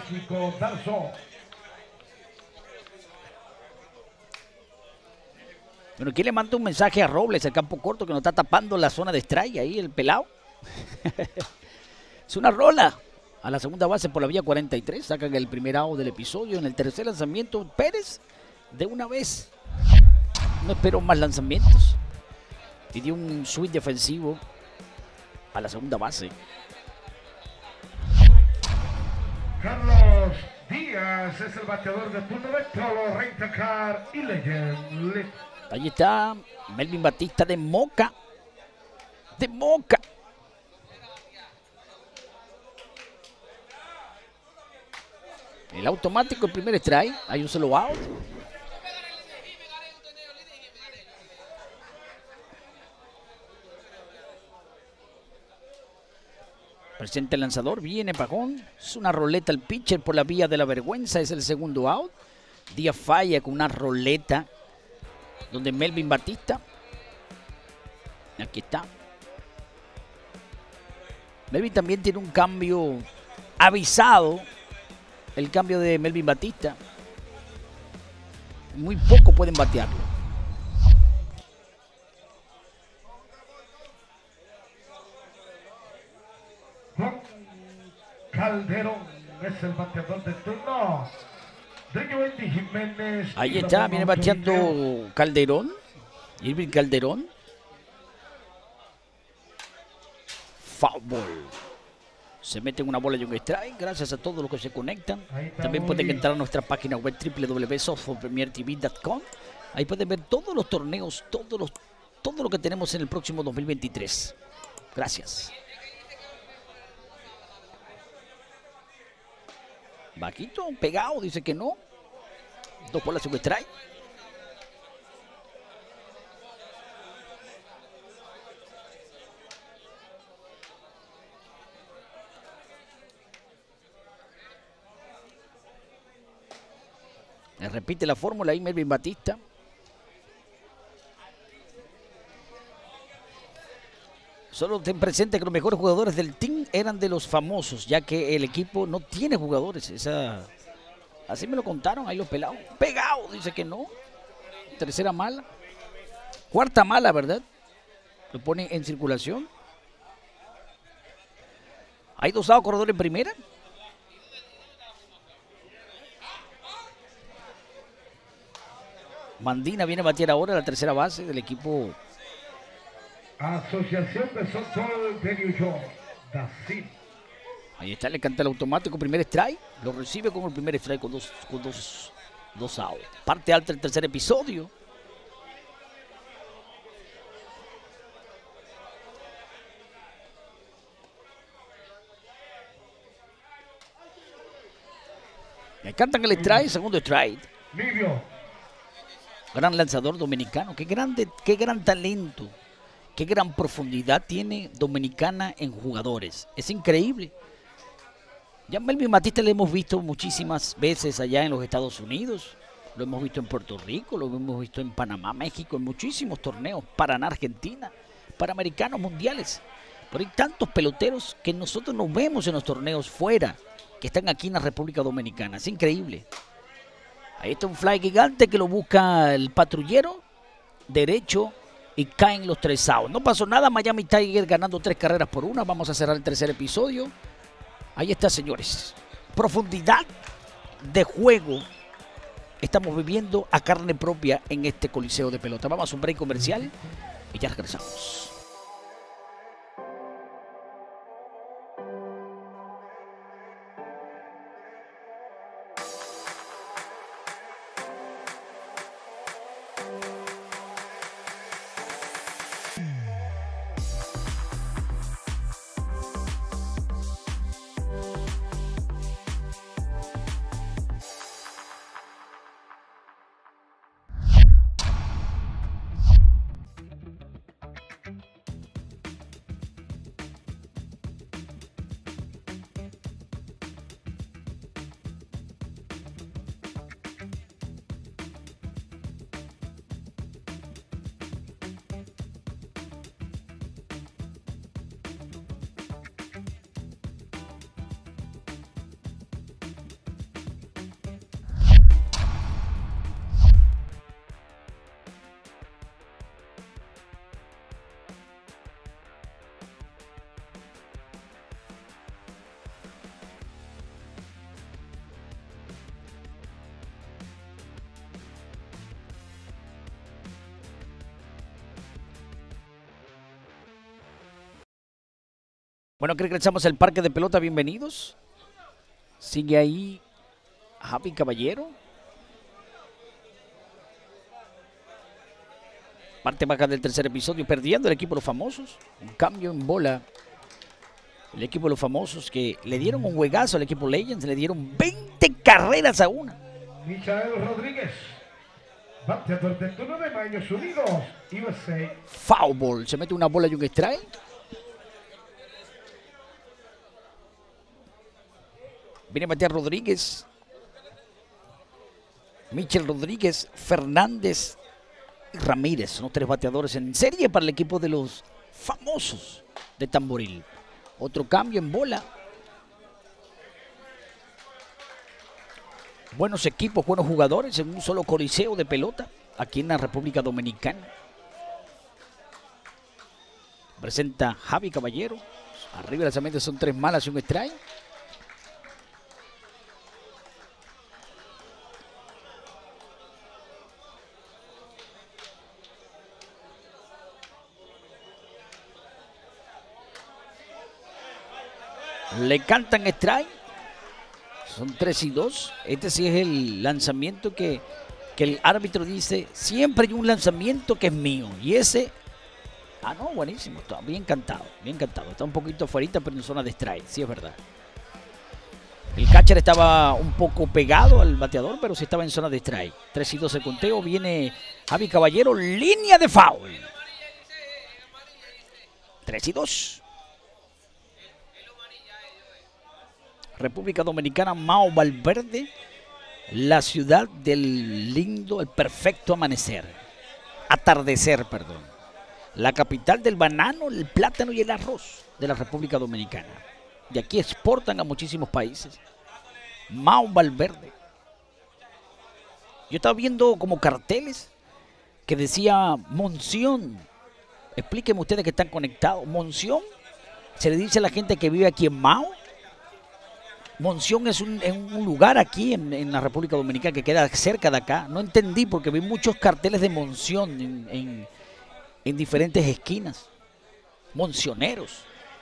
Bueno, ¿quién le manda un mensaje a Robles, el campo corto, que nos está tapando la zona de strike ahí, el pelado? Es una rola a la segunda base por la vía cuarenta y tres. Sacan el primer out del episodio. En el tercer lanzamiento, Pérez de una vez. No espero más lanzamientos. Y dio un swing defensivo a la segunda base. Carlos Díaz es el bateador de turno de Tolo, Rentacar y Legend. Ahí está Melvin Batista de Moca. De Moca. El automático, el primer strike. Hay un solo out. Presenta el lanzador, viene Pajón. Es una roleta el pitcher por la vía de la vergüenza. Es el segundo out. Díaz falla con una roleta donde Melvin Batista. Aquí está. Melvin también tiene un cambio avisado. El cambio de Melvin Batista. Muy poco pueden batearlo. Calderón es el bateador de turno. Jiménez. Ahí está, viene bateando Calderón. Irving Calderón. Foul ball. Se meten una bola y un strike. Gracias a todos los que se conectan. También pueden entrar a nuestra página web w w w punto softball premier t v punto com. Ahí pueden ver todos los torneos, todos los, todo lo que tenemos en el próximo dos mil veintitrés. Gracias. Bajito, pegado, dice que no. Dos bolas y un strike. Repite la fórmula ahí Melvin Batista. Solo ten presente que los mejores jugadores del team eran de los famosos, ya que el equipo no tiene jugadores. Esa, así me lo contaron ahí los pelados. Pegado, dice que no. Tercera mala. Cuarta mala, ¿verdad? Lo pone en circulación. Hay dos dados corredores en primera. Mandina viene a batear ahora la tercera base del equipo. Asociación de Softball de New York. David. Ahí está, le canta el automático, primer strike. Lo recibe con el primer strike con dos, con dos, dos outs. Parte alta del tercer episodio. Le cantan el strike, segundo strike. Livio. Gran lanzador dominicano, qué grande, qué gran talento, qué gran profundidad tiene Dominicana en jugadores. Es increíble. Ya Melvin Batista lo hemos visto muchísimas veces allá en los Estados Unidos. Lo hemos visto en Puerto Rico, lo hemos visto en Panamá, México, en muchísimos torneos. Paraná, Argentina, Panamericanos, mundiales. Pero hay tantos peloteros que nosotros no vemos en los torneos fuera, que están aquí en la República Dominicana. Es increíble. Ahí está un fly gigante que lo busca el patrullero derecho y caen los tres outs. No pasó nada, Miami Tigers ganando tres carreras por una. Vamos a cerrar el tercer episodio. Ahí está, señores. Profundidad de juego estamos viviendo a carne propia en este coliseo de pelota. Vamos a un break comercial y ya regresamos. Bueno, que regresamos al parque de pelota, bienvenidos. Sigue ahí Javi Caballero. Parte baja del tercer episodio, perdiendo el equipo de los famosos. Un cambio en bola. El equipo de los famosos que le dieron un juegazo al equipo Legends, le dieron veinte carreras a una. Michael Rodríguez, bateador del turno de Estados Unidos, U S A. Foul ball, se mete una bola y un strike. Viene Matías Rodríguez, Michel Rodríguez, Fernández y Ramírez. Son los tres bateadores en serie para el equipo de los famosos de Tamboril. Otro cambio en bola. Buenos equipos, buenos jugadores en un solo coliseo de pelota aquí en la República Dominicana. Presenta Javi Caballero. Arriba las amenazas son tres malas y un strike. Le cantan strike. Son tres y dos. Este sí es el lanzamiento que, que el árbitro dice, siempre hay un lanzamiento que es mío. Y ese, ah no, buenísimo. Está bien cantado, bien cantado. Está un poquito afuera, pero en zona de strike, sí es verdad. El catcher estaba un poco pegado al bateador, pero sí estaba en zona de strike. tres y dos el conteo. Viene Javi Caballero, línea de foul. tres y dos. República Dominicana, Mao Valverde, la ciudad del lindo, el perfecto amanecer, atardecer, perdón. La capital del banano, el plátano y el arroz de la República Dominicana. De aquí exportan a muchísimos países. Mao Valverde. Yo estaba viendo como carteles que decía Monción. Explíquenme ustedes que están conectados. Monción, se le dice a la gente que vive aquí en Mao. Monción es un, es un lugar aquí en, en la República Dominicana que queda cerca de acá. No entendí porque vi muchos carteles de Monción en, en, en diferentes esquinas. Moncioneros.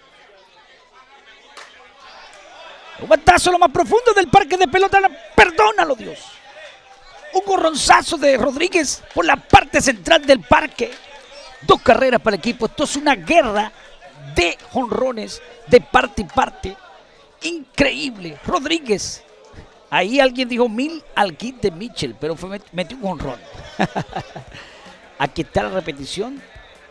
Un batazo lo más profundo del parque de pelota. Perdónalo, Dios. Un gorronzazo de Rodríguez por la parte central del parque. Dos carreras para el equipo. Esto es una guerra de jonrones de parte y parte. Increíble. Rodríguez. Ahí alguien dijo mil al kit de Mitchell, pero fue, metió un jonrón. Aquí está la repetición.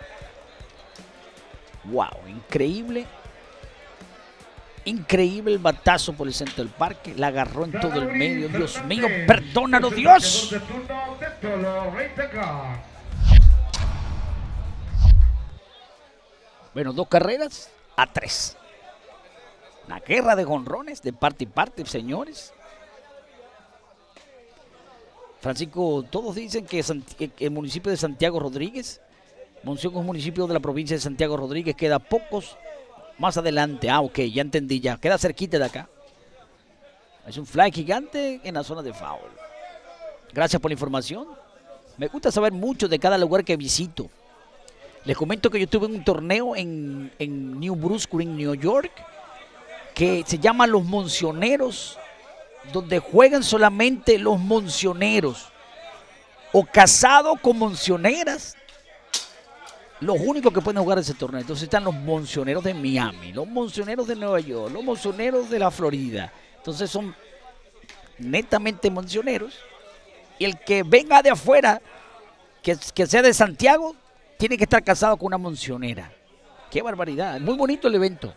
Wow, increíble. Increíble el batazo por el centro del parque. La agarró en todo el medio. Dios mío, perdónalo, Dios. Bueno, dos carreras a tres. Una guerra de jonrones de parte y parte, señores. Francisco, todos dicen que el municipio de Santiago Rodríguez, Monción es un municipio de la provincia de Santiago Rodríguez, queda pocos más adelante. Ah, ok, ya entendí, ya queda cerquita de acá. Es un fly gigante en la zona de foul. Gracias por la información. Me gusta saber mucho de cada lugar que visito. Les comento que yo estuve en un torneo en, en New Brunswick, New York, que se llama Los Moncioneros, donde juegan solamente los moncioneros o casados con moncioneras, los únicos que pueden jugar ese torneo. Entonces están los moncioneros de Miami, los moncioneros de Nueva York, los moncioneros de la Florida. Entonces son netamente moncioneros, y el que venga de afuera, que, que sea de Santiago, tiene que estar casado con una moncionera. ¡Qué barbaridad! Muy bonito el evento.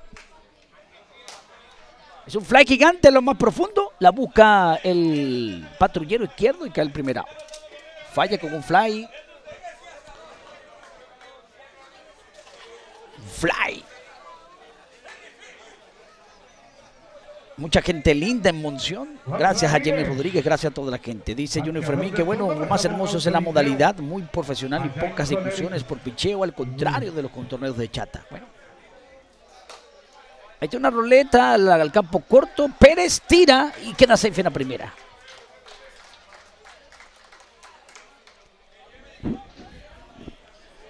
Es un fly gigante, lo más profundo. La busca el patrullero izquierdo y cae el primer out. Falla con un fly. Fly. Mucha gente linda en Monción. Gracias a Jenny Rodríguez, gracias a toda la gente. Dice Junior Fermín que bueno, lo más hermoso es la modalidad, muy profesional y pocas discusiones por picheo, al contrario de los torneos de chata. Bueno. Ahí está una roleta al, al campo corto. Pérez tira y queda safe en la primera.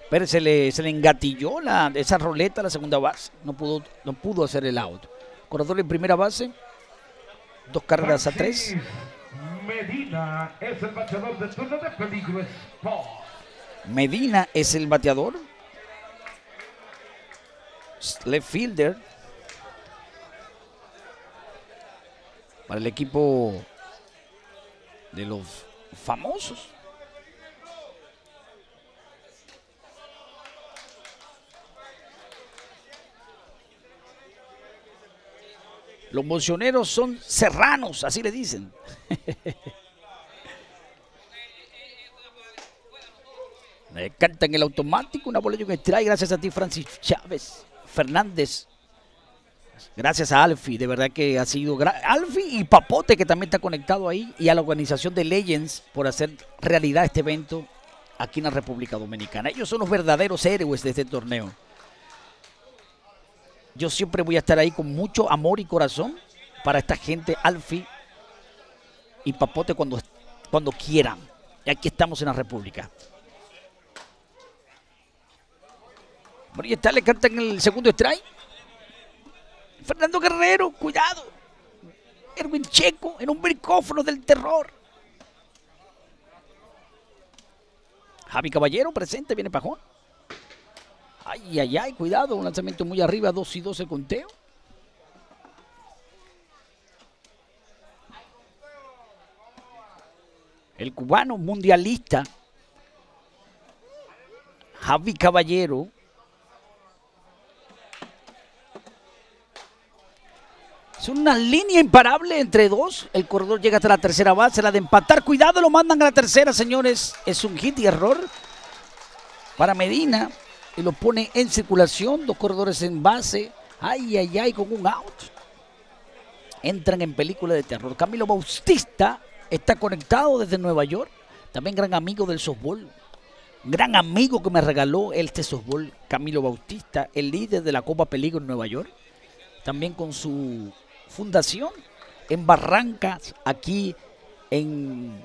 Pero se le, se le engatilló la, esa roleta a la segunda base. No pudo, no pudo hacer el out. Corredor en primera base. Dos carreras a tres. Medina es el bateador de turno de Peligro Sport. Medina es el bateador. Left fielder. Para el equipo de los famosos. Los mocioneros son serranos, así le dicen. Me canta en el automático, una bola y un strike. Gracias a ti, Francis Chávez Fernández. Gracias a Alfie, de verdad que ha sido... Alfie y Papote, que también está conectado ahí, y a la organización de Legends por hacer realidad este evento aquí en la República Dominicana. Ellos son los verdaderos héroes de este torneo. Yo siempre voy a estar ahí con mucho amor y corazón para esta gente, Alfie y Papote, cuando, cuando quieran. Y aquí estamos en la República. Bueno, y está, le cantan el segundo strike. Fernando Guerrero, cuidado. Erwin Checo en un micrófono del terror. Javi Caballero presente, viene Pajón. Ay, ay, ay, cuidado, un lanzamiento muy arriba, dos y dos el conteo. El cubano mundialista Javi Caballero es una línea imparable entre dos. El corredor llega hasta la tercera base, la de empatar. Cuidado, lo mandan a la tercera, señores. Es un hit y error para Medina. Y lo pone en circulación, dos corredores en base. Ay, ay, ay, con un out. Entran en película de terror. Camilo Bautista está conectado desde Nueva York. También gran amigo del softball. Gran amigo que me regaló este softball, Camilo Bautista, el líder de la Copa Peligro en Nueva York. También con su fundación en Barrancas, aquí en...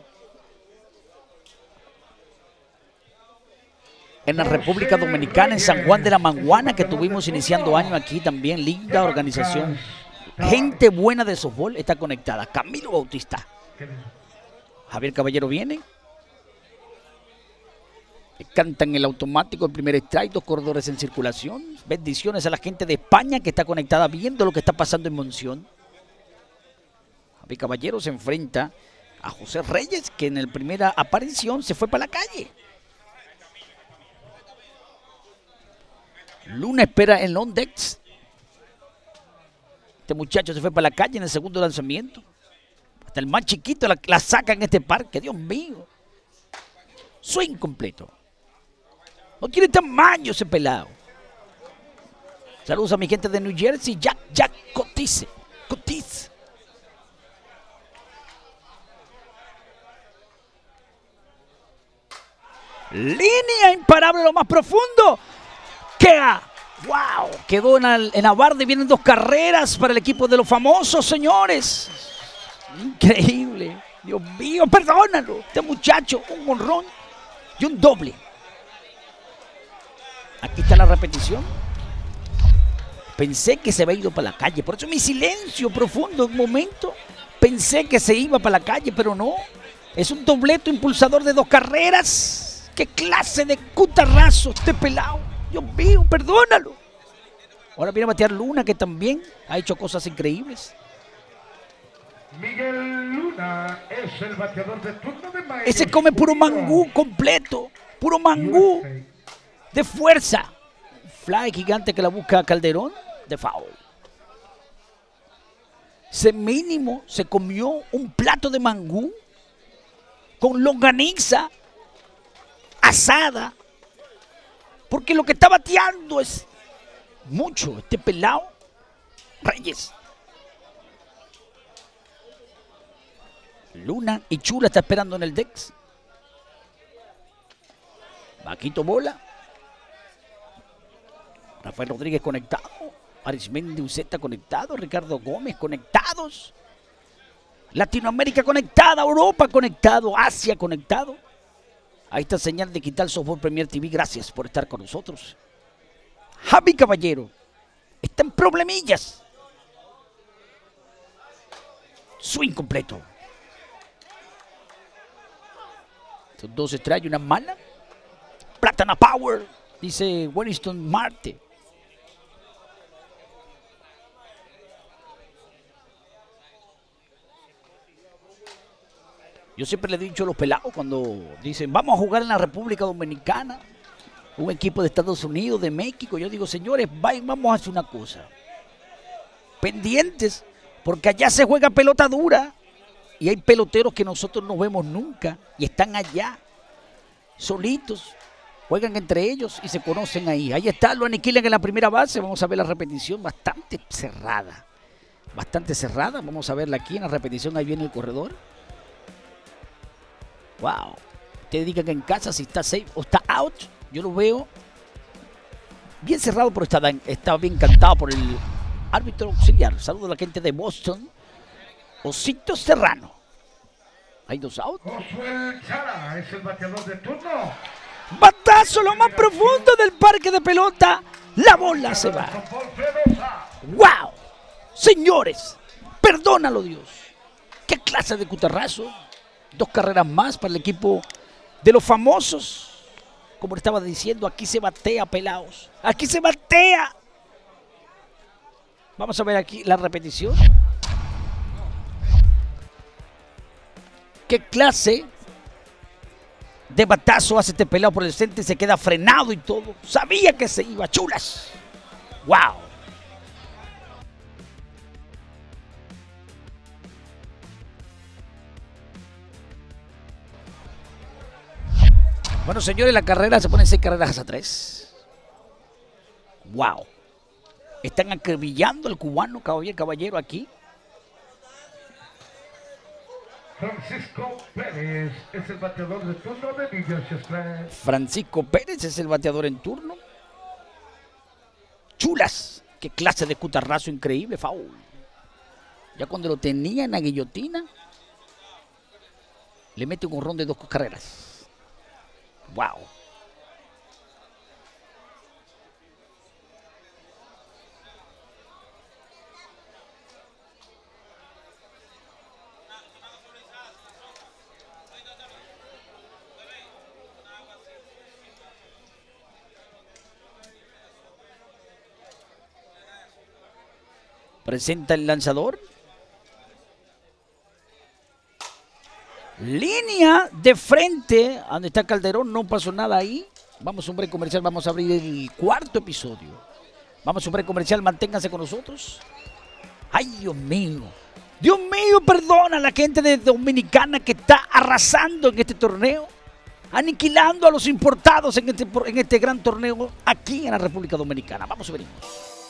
en la República Dominicana, en San Juan de la Manguana, que tuvimos iniciando año aquí también. Linda organización. Gente buena de softball está conectada. Camilo Bautista. Javier Caballero viene. Cantan el automático, el primer strike, dos corredores en circulación. Bendiciones a la gente de España que está conectada viendo lo que está pasando en Monción. Javier Caballero se enfrenta a José Reyes, que en la primera aparición se fue para la calle. Luna espera en on decks. Este muchacho se fue para la calle en el segundo lanzamiento. Hasta el más chiquito la, la saca en este parque. Dios mío. Swing completo. No tiene tamaño ese pelado. Saludos a mi gente de New Jersey. Jack, Jack, cotice. Cotice. Línea imparable, lo más profundo. Queda, wow, quedó en, el, en la barda y vienen dos carreras para el equipo de los famosos, señores. Increíble, Dios mío, perdónalo. Este muchacho, un honrón y un doble. Aquí está la repetición. Pensé que se había ido para la calle, por eso mi silencio profundo en un momento. Pensé que se iba para la calle, pero no. Es un dobleto impulsador de dos carreras. ¡Qué clase de cutarrazo este pelado! Dios mío, perdónalo. Ahora viene a batear Luna, que también ha hecho cosas increíbles. Miguel Luna es el bateador de turno de Miami. Ese come puro mangú completo. Puro mangú de fuerza. Fly gigante que la busca Calderón de foul. Ese mínimo se comió un plato de mangú con longaniza asada. Porque lo que está bateando es mucho. Este pelado Reyes. Luna y Chula está esperando en el Dex. Vaquito bola. Rafael Rodríguez conectado. Arismendi Uceta conectado. Ricardo Gómez conectados. Latinoamérica conectada. Europa conectado. Asia conectado. Ahí está señal de quitar Softball Premier T V. Gracias por estar con nosotros. Javi Caballero está en problemillas. Swing completo. Son dos estrellas y una mala. Platana Power, dice Winston Marte. Yo siempre le he dicho a los pelados cuando dicen vamos a jugar en la República Dominicana, un equipo de Estados Unidos, de México. Yo digo, señores, vamos a hacer una cosa. Pendientes, porque allá se juega pelota dura y hay peloteros que nosotros no vemos nunca y están allá, solitos, juegan entre ellos y se conocen ahí. Ahí está, lo aniquilan en la primera base. Vamos a ver la repetición bastante cerrada, bastante cerrada. Vamos a verla aquí en la repetición, ahí viene el corredor. Wow, ustedes digan que en casa si está safe o está out. Yo lo veo bien cerrado, pero está, está bien cantado por el árbitro auxiliar. Saludos a la gente de Boston. Osito Serrano. Hay dos out. Josué Chara es el bateador de turno. Batazo lo más profundo del parque de pelota. La bola se va. Wow, señores, perdónalo Dios. Qué clase de cutarrazo. Dos carreras más para el equipo de los famosos. Como estaba diciendo, aquí se batea, pelados. Aquí se batea. Vamos a ver aquí la repetición. ¿Qué clase de batazo hace este pelado por el centro? Se queda frenado y todo. Sabía que se iba. Chulas. Wow. Bueno, señores, la carrera se pone seis carreras a tres. Wow. Están acribillando al cubano Caballero, caballero aquí. Francisco Pérez es el bateador de turno de New Jersey Express. Francisco Pérez es el bateador en turno. Chulas. Qué clase de cutarrazo increíble, foul. Ya cuando lo tenía en la guillotina, le mete un honrón de dos carreras. Wow. Presenta el lanzador. Línea de frente, donde está Calderón, no pasó nada ahí. Vamos a un break comercial, vamos a abrir el cuarto episodio. Vamos a un break comercial, manténganse con nosotros. Ay, Dios mío. Dios mío, perdona a la gente de Dominicana que está arrasando en este torneo. Aniquilando a los importados en este, en este gran torneo aquí en la República Dominicana. Vamos a venimos.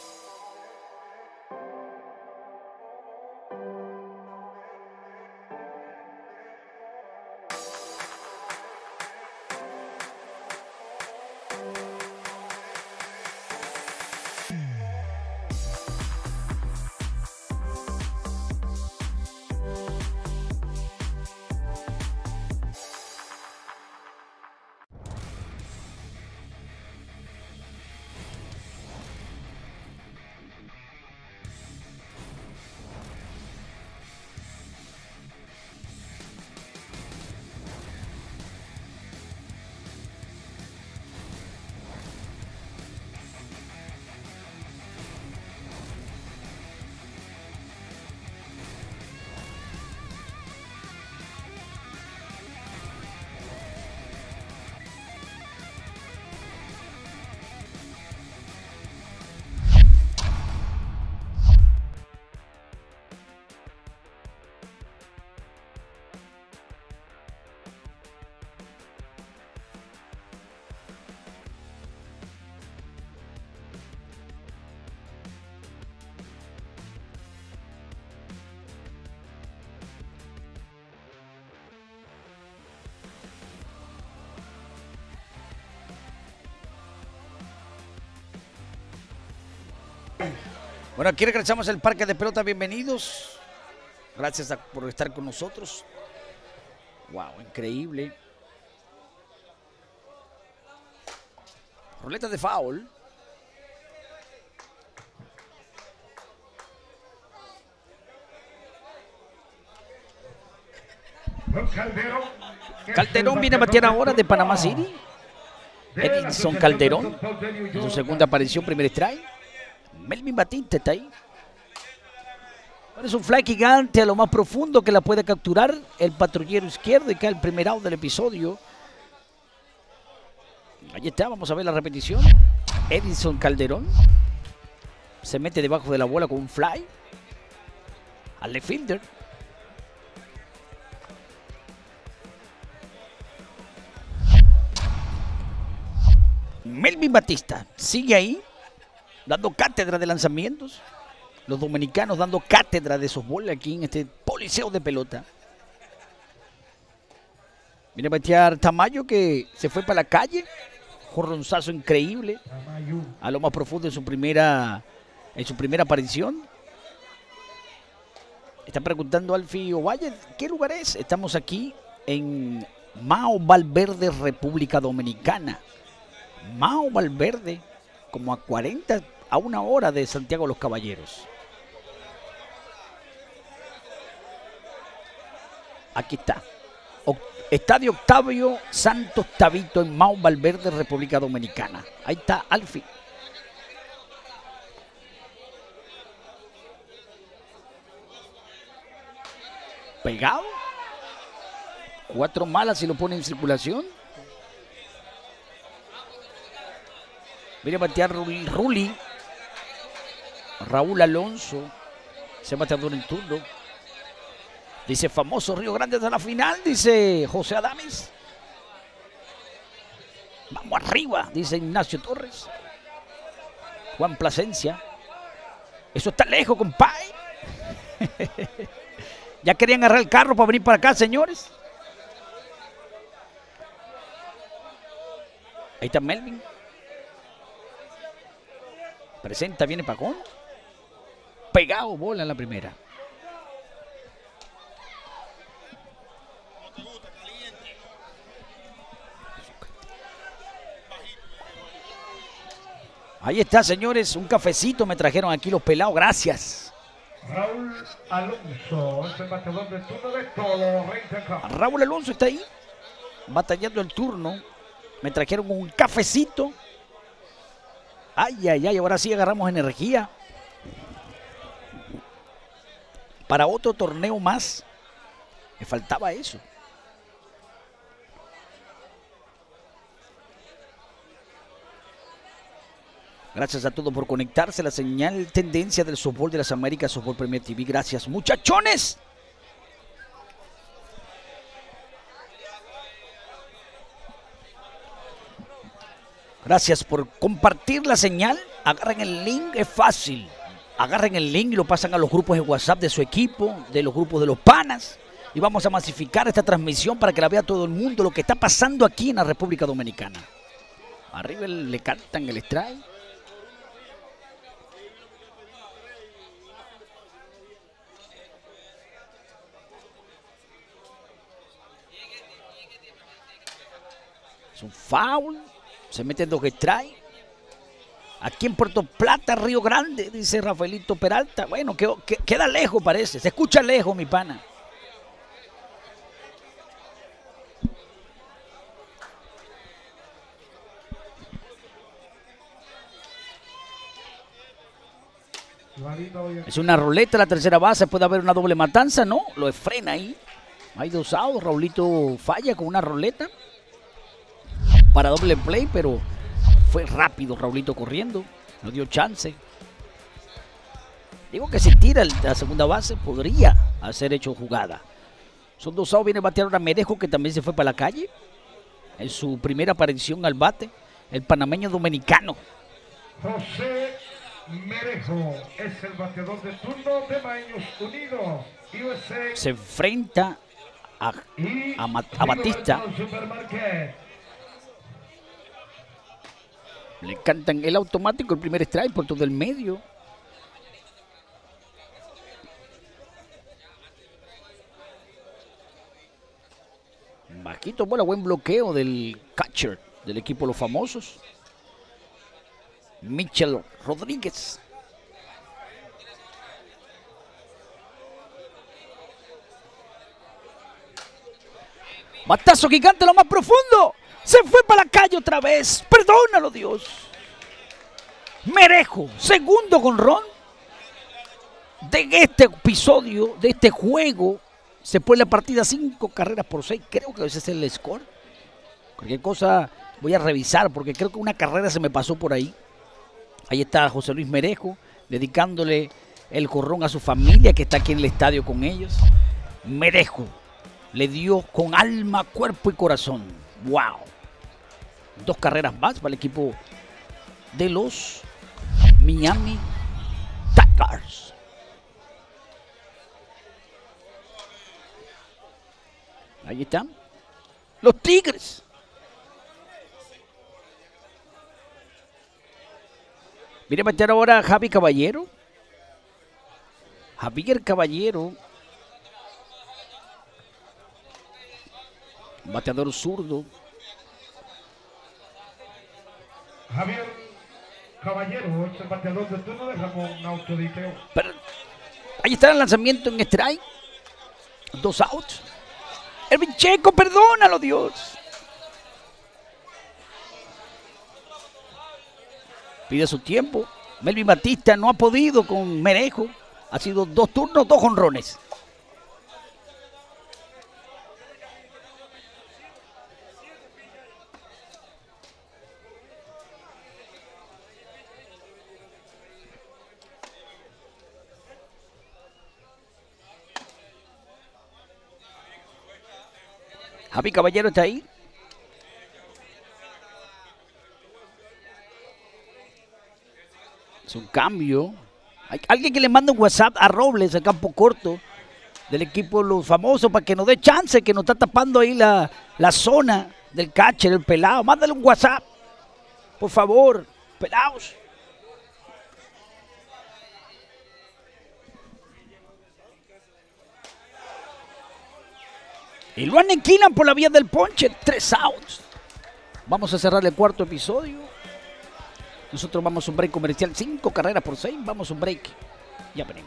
Bueno, aquí regresamos al parque de pelota. Bienvenidos. Gracias a, por estar con nosotros. Wow, increíble. Roleta de foul. Calderón. Calderón viene a batear ahora de Panamá City. Edinson Calderón, en su segunda aparición, primer strike. Melvin Batista está ahí. Bueno, es un fly gigante a lo más profundo que la puede capturar el patrullero izquierdo y cae el primer out del episodio. Ahí está, vamos a ver la repetición. Edinson Calderón se mete debajo de la bola con un fly al left fielder. Melvin Batista sigue ahí, dando cátedra de lanzamientos. Los dominicanos dando cátedra de softball aquí en este policeo de pelota. Viene a batear Tamayo, que se fue para la calle. Jorronzazo increíble a lo más profundo en su primera, en su primera aparición. Está preguntando Alfie Ovalle, ¿qué lugar es? Estamos aquí en Mao Valverde, República Dominicana. Mao Valverde, como a cuarenta, a una hora de Santiago de los Caballeros. Aquí está. O Estadio Octavio Santos Tavito en Mao Valverde, República Dominicana. Ahí está Alfie. Pegado. Cuatro malas si lo pone en circulación. Viene a batear Ruli. Raúl Alonso. Se bateador en turno. Dice famoso Río Grande de la final, dice José Adames. Vamos arriba, dice Ignacio Torres. Juan Plasencia. Eso está lejos, compadre. Ya querían agarrar el carro para venir para acá, señores. Ahí está Melvin. Presenta, viene Pacón. Pegado, bola en la primera. Ahí está, señores, un cafecito me trajeron aquí los pelados, gracias. Raúl Alonso, es el bateador de turno de todo. Raúl Alonso está ahí, batallando el turno. Me trajeron un cafecito. Ay, ay, ay, ahora sí agarramos energía para otro torneo más. Me faltaba eso. Gracias a todos por conectarse. La señal tendencia del softball de las Américas, Softball Premier T V. Gracias, muchachones. Gracias por compartir la señal. Agarren el link, es fácil. Agarren el link y lo pasan a los grupos de WhatsApp de su equipo, de los grupos de los panas. Y vamos a masificar esta transmisión para que la vea todo el mundo, lo que está pasando aquí en la República Dominicana. Arriba le cantan el strike. Es un foul. Se meten dos strikes. Aquí en Puerto Plata, Río Grande, dice Rafaelito Peralta. Bueno, que, que, queda lejos parece. Se escucha lejos, mi pana. Es una roleta la tercera base. Puede haber una doble matanza, ¿no? Lo frena ahí. Hay dos outs. Raulito falla con una roleta para doble play, pero fue rápido Raulito corriendo, no dio chance. Digo que si tira la segunda base podría hacer hecho jugada. Son dos outs, viene a batear ahora Merejo, que también se fue para la calle en su primera aparición al bate, el panameño dominicano. José Merejo es el bateador de turno de Maños Unidos. U S A. Se enfrenta a, a, a Batista. Le cantan el automático, el primer strike por todo el medio. Bajito bola, buen bloqueo del catcher del equipo Los Famosos. Michel Rodríguez. Batazo gigante lo más profundo. Se fue para la calle otra vez. Perdónalo, Dios. Merejo, segundo jonrón de este episodio, de este juego. Se pone la partida cinco carreras por seis. Creo que ese es el score. Cualquier cosa voy a revisar porque creo que una carrera se me pasó por ahí. Ahí está José Luis Merejo dedicándole el jonrón a su familia que está aquí en el estadio con ellos. Merejo le dio con alma, cuerpo y corazón. ¡Wow! Dos carreras más para el equipo de los Miami Tigers. Ahí están los Tigres. Viene a meter ahora a Javi Caballero. Javier Caballero. Bateador zurdo. Javier Caballero, es el bateador de turno de Ramón Autoditeo. Pero ahí está el lanzamiento en strike. Dos outs. Ervin Checo, perdónalo, Dios. Pide su tiempo. Melvin Batista no ha podido con Merejo. Ha sido dos turnos, dos jonrones. Javi Caballero está ahí. Es un cambio. Hay alguien que le manda un WhatsApp a Robles, el campo corto del equipo Los Famosos, para que nos dé chance, que nos está tapando ahí la, la zona del catcher, el pelado. Mándale un WhatsApp, por favor, pelados. Y lo aniquilan por la vía del ponche. Tres outs. Vamos a cerrar el cuarto episodio. Nosotros vamos a un break comercial. Cinco carreras por seis. Vamos a un break. Ya venimos.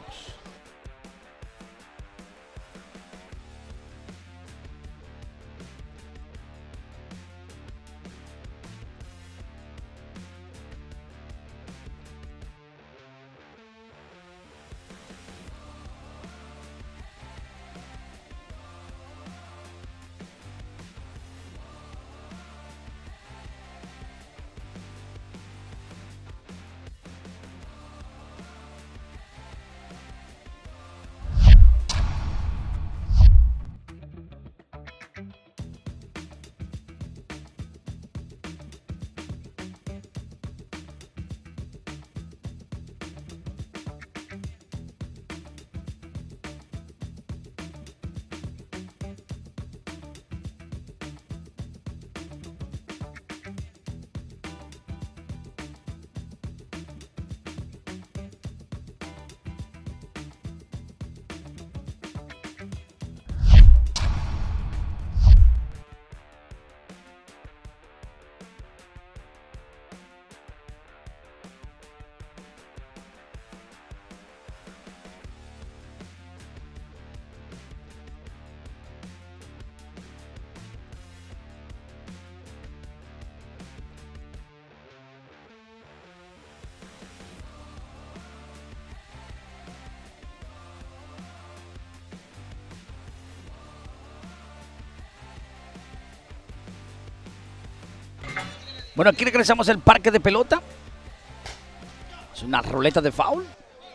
Bueno, aquí regresamos al parque de pelota. Es una ruleta de foul.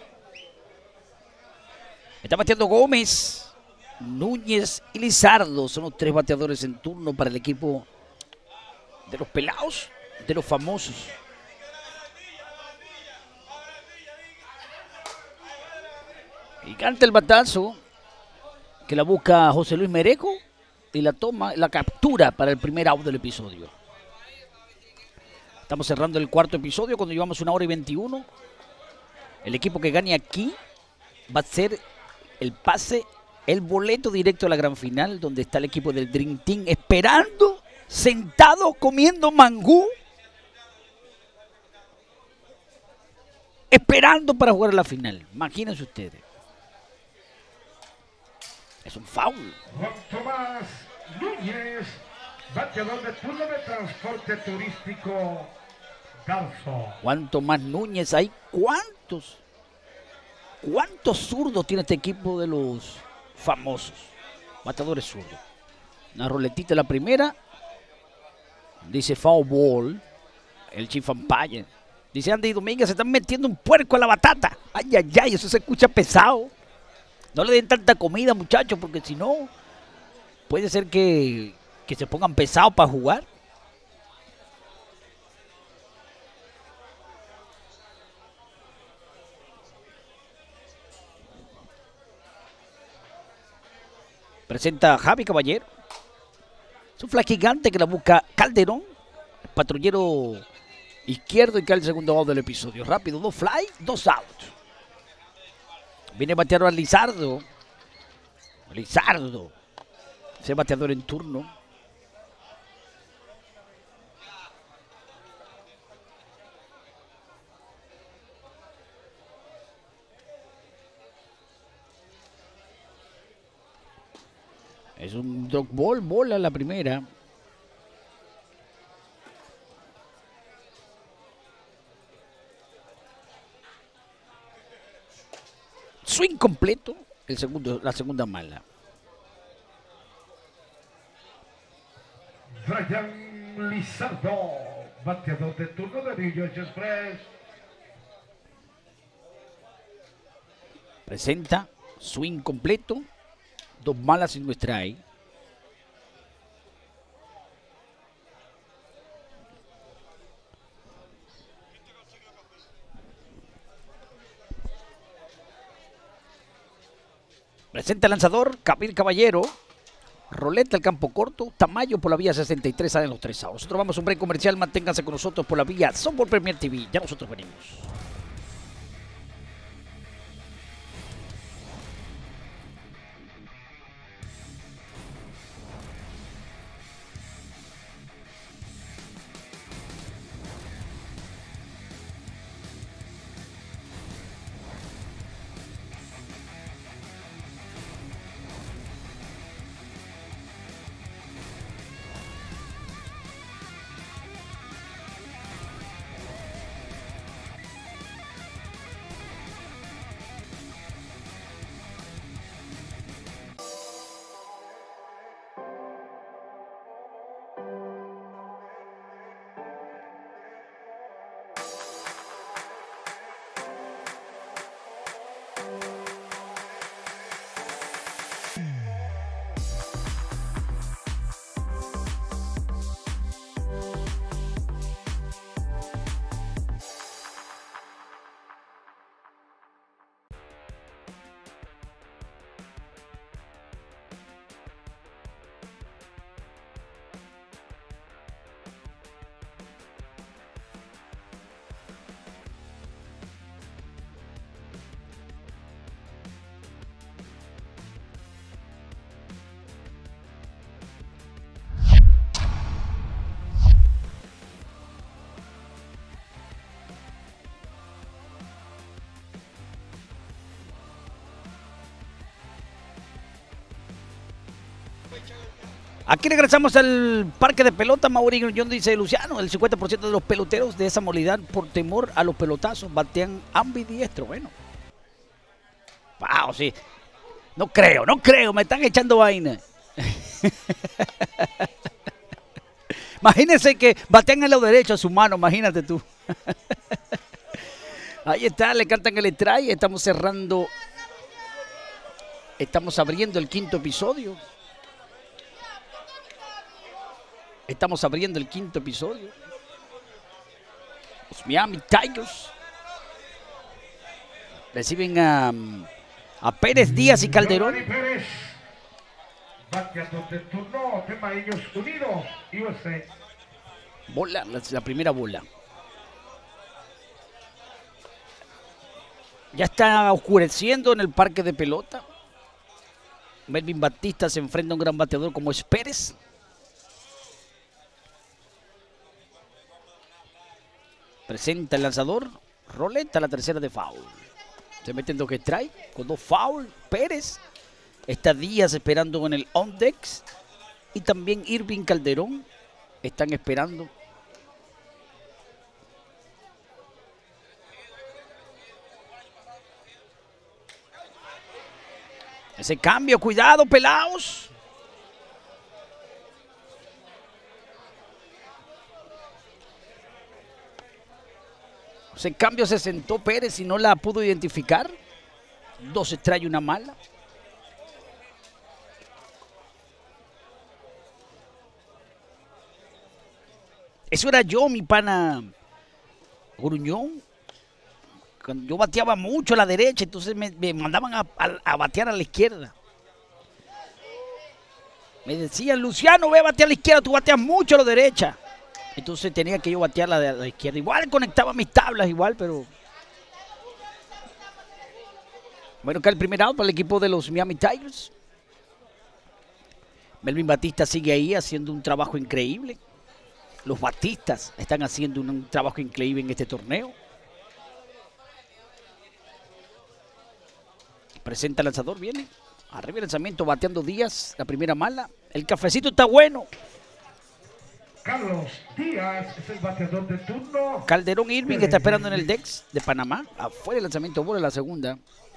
Está bateando Gómez, Núñez y Lizardo. Son los tres bateadores en turno para el equipo de los pelados, de los famosos. Y canta el batazo que la busca José Luis Merejo y la toma, la captura para el primer out del episodio. Estamos cerrando el cuarto episodio cuando llevamos una hora y veintiuno. El equipo que gane aquí va a ser el pase, el boleto directo a la gran final, donde está el equipo del Dream Team esperando, sentado, comiendo mangú, esperando para jugar la final. Imagínense ustedes. Es un foul. Juan Tomás Núñez, bateador de turno de transporte turístico Garzo. Juan Tomás Núñez, ¿hay cuántos? ¿Cuántos zurdos tiene este equipo de los famosos? Bateadores zurdos. Una roletita en la primera. Dice foul ball. El Chief Umpire. Dice Andy Domínguez, se están metiendo un puerco a la batata. Ay, ay, ay, eso se escucha pesado. No le den tanta comida, muchachos, porque si no, puede ser que, que se pongan pesados para jugar. Presenta a Javi Caballero. Es un fly gigante que la busca Calderón, el patrullero izquierdo, y cae el segundo out del episodio. Rápido, dos fly, dos out. Viene bateador a Lizardo. Lizardo. Ese bateador en turno. Es un dog ball, bola la primera. Swing completo, el segundo, la segunda mala. Brian Lizardo, bateador de turno de New York Express. Presenta, swing completo, dos malas y un strike. Presenta el lanzador, Javier Caballero. Roleta al campo corto, Tamayo por la vía sesenta y tres, salen los tres outs. Nosotros vamos a un break comercial, manténganse con nosotros por la vía Softball Premier T V. Ya nosotros venimos. Aquí regresamos al parque de pelota. Mauri Gruñón dice Luciano, el cincuenta por ciento de los peloteros de esa modalidad por temor a los pelotazos batean ambidiestro. Bueno. Wow, sí. No creo, no creo, me están echando vaina. Imagínense que batean el lado derecho a su mano, imagínate tú. Ahí está, le cantan el strike. Estamos cerrando. Estamos abriendo el quinto episodio. Estamos abriendo el quinto episodio. Los Miami Tigers reciben a, a Pérez, Díaz y Calderón. Pérez, bateador de turno de Maíños Unidos, U S A. Bola, la, la primera bola. Ya está oscureciendo en el parque de pelota. Melvin Batista se enfrenta a un gran bateador como es Pérez. Presenta el lanzador, Roleta, la tercera de foul. Se meten dos strike con dos foul. Pérez. Está Díaz esperando en el on decks. Y también Irving Calderón están esperando. Ese cambio, cuidado, pelados. Ese cambio se sentó Pérez y no la pudo identificar. Dos strikes y una mala. Eso era yo, mi pana Gruñón. Cuando yo bateaba mucho a la derecha, entonces me, me mandaban a, a, a batear a la izquierda. Me decían, Luciano, ve a batear a la izquierda, tú bateas mucho a la derecha. Entonces tenía que yo batear la de a la izquierda. Igual conectaba mis tablas, igual, pero... Bueno, acá el primer out para el equipo de los Miami Tigers. Melvin Batista sigue ahí haciendo un trabajo increíble. Los Batistas están haciendo un, un trabajo increíble en este torneo. Presenta el lanzador, viene. Arriba el lanzamiento, bateando Díaz, la primera mala. El cafecito está bueno. Carlos Díaz es el bateador de turno. Calderón Irving está esperando en el Dex de Panamá. Afuera el lanzamiento, bola la segunda.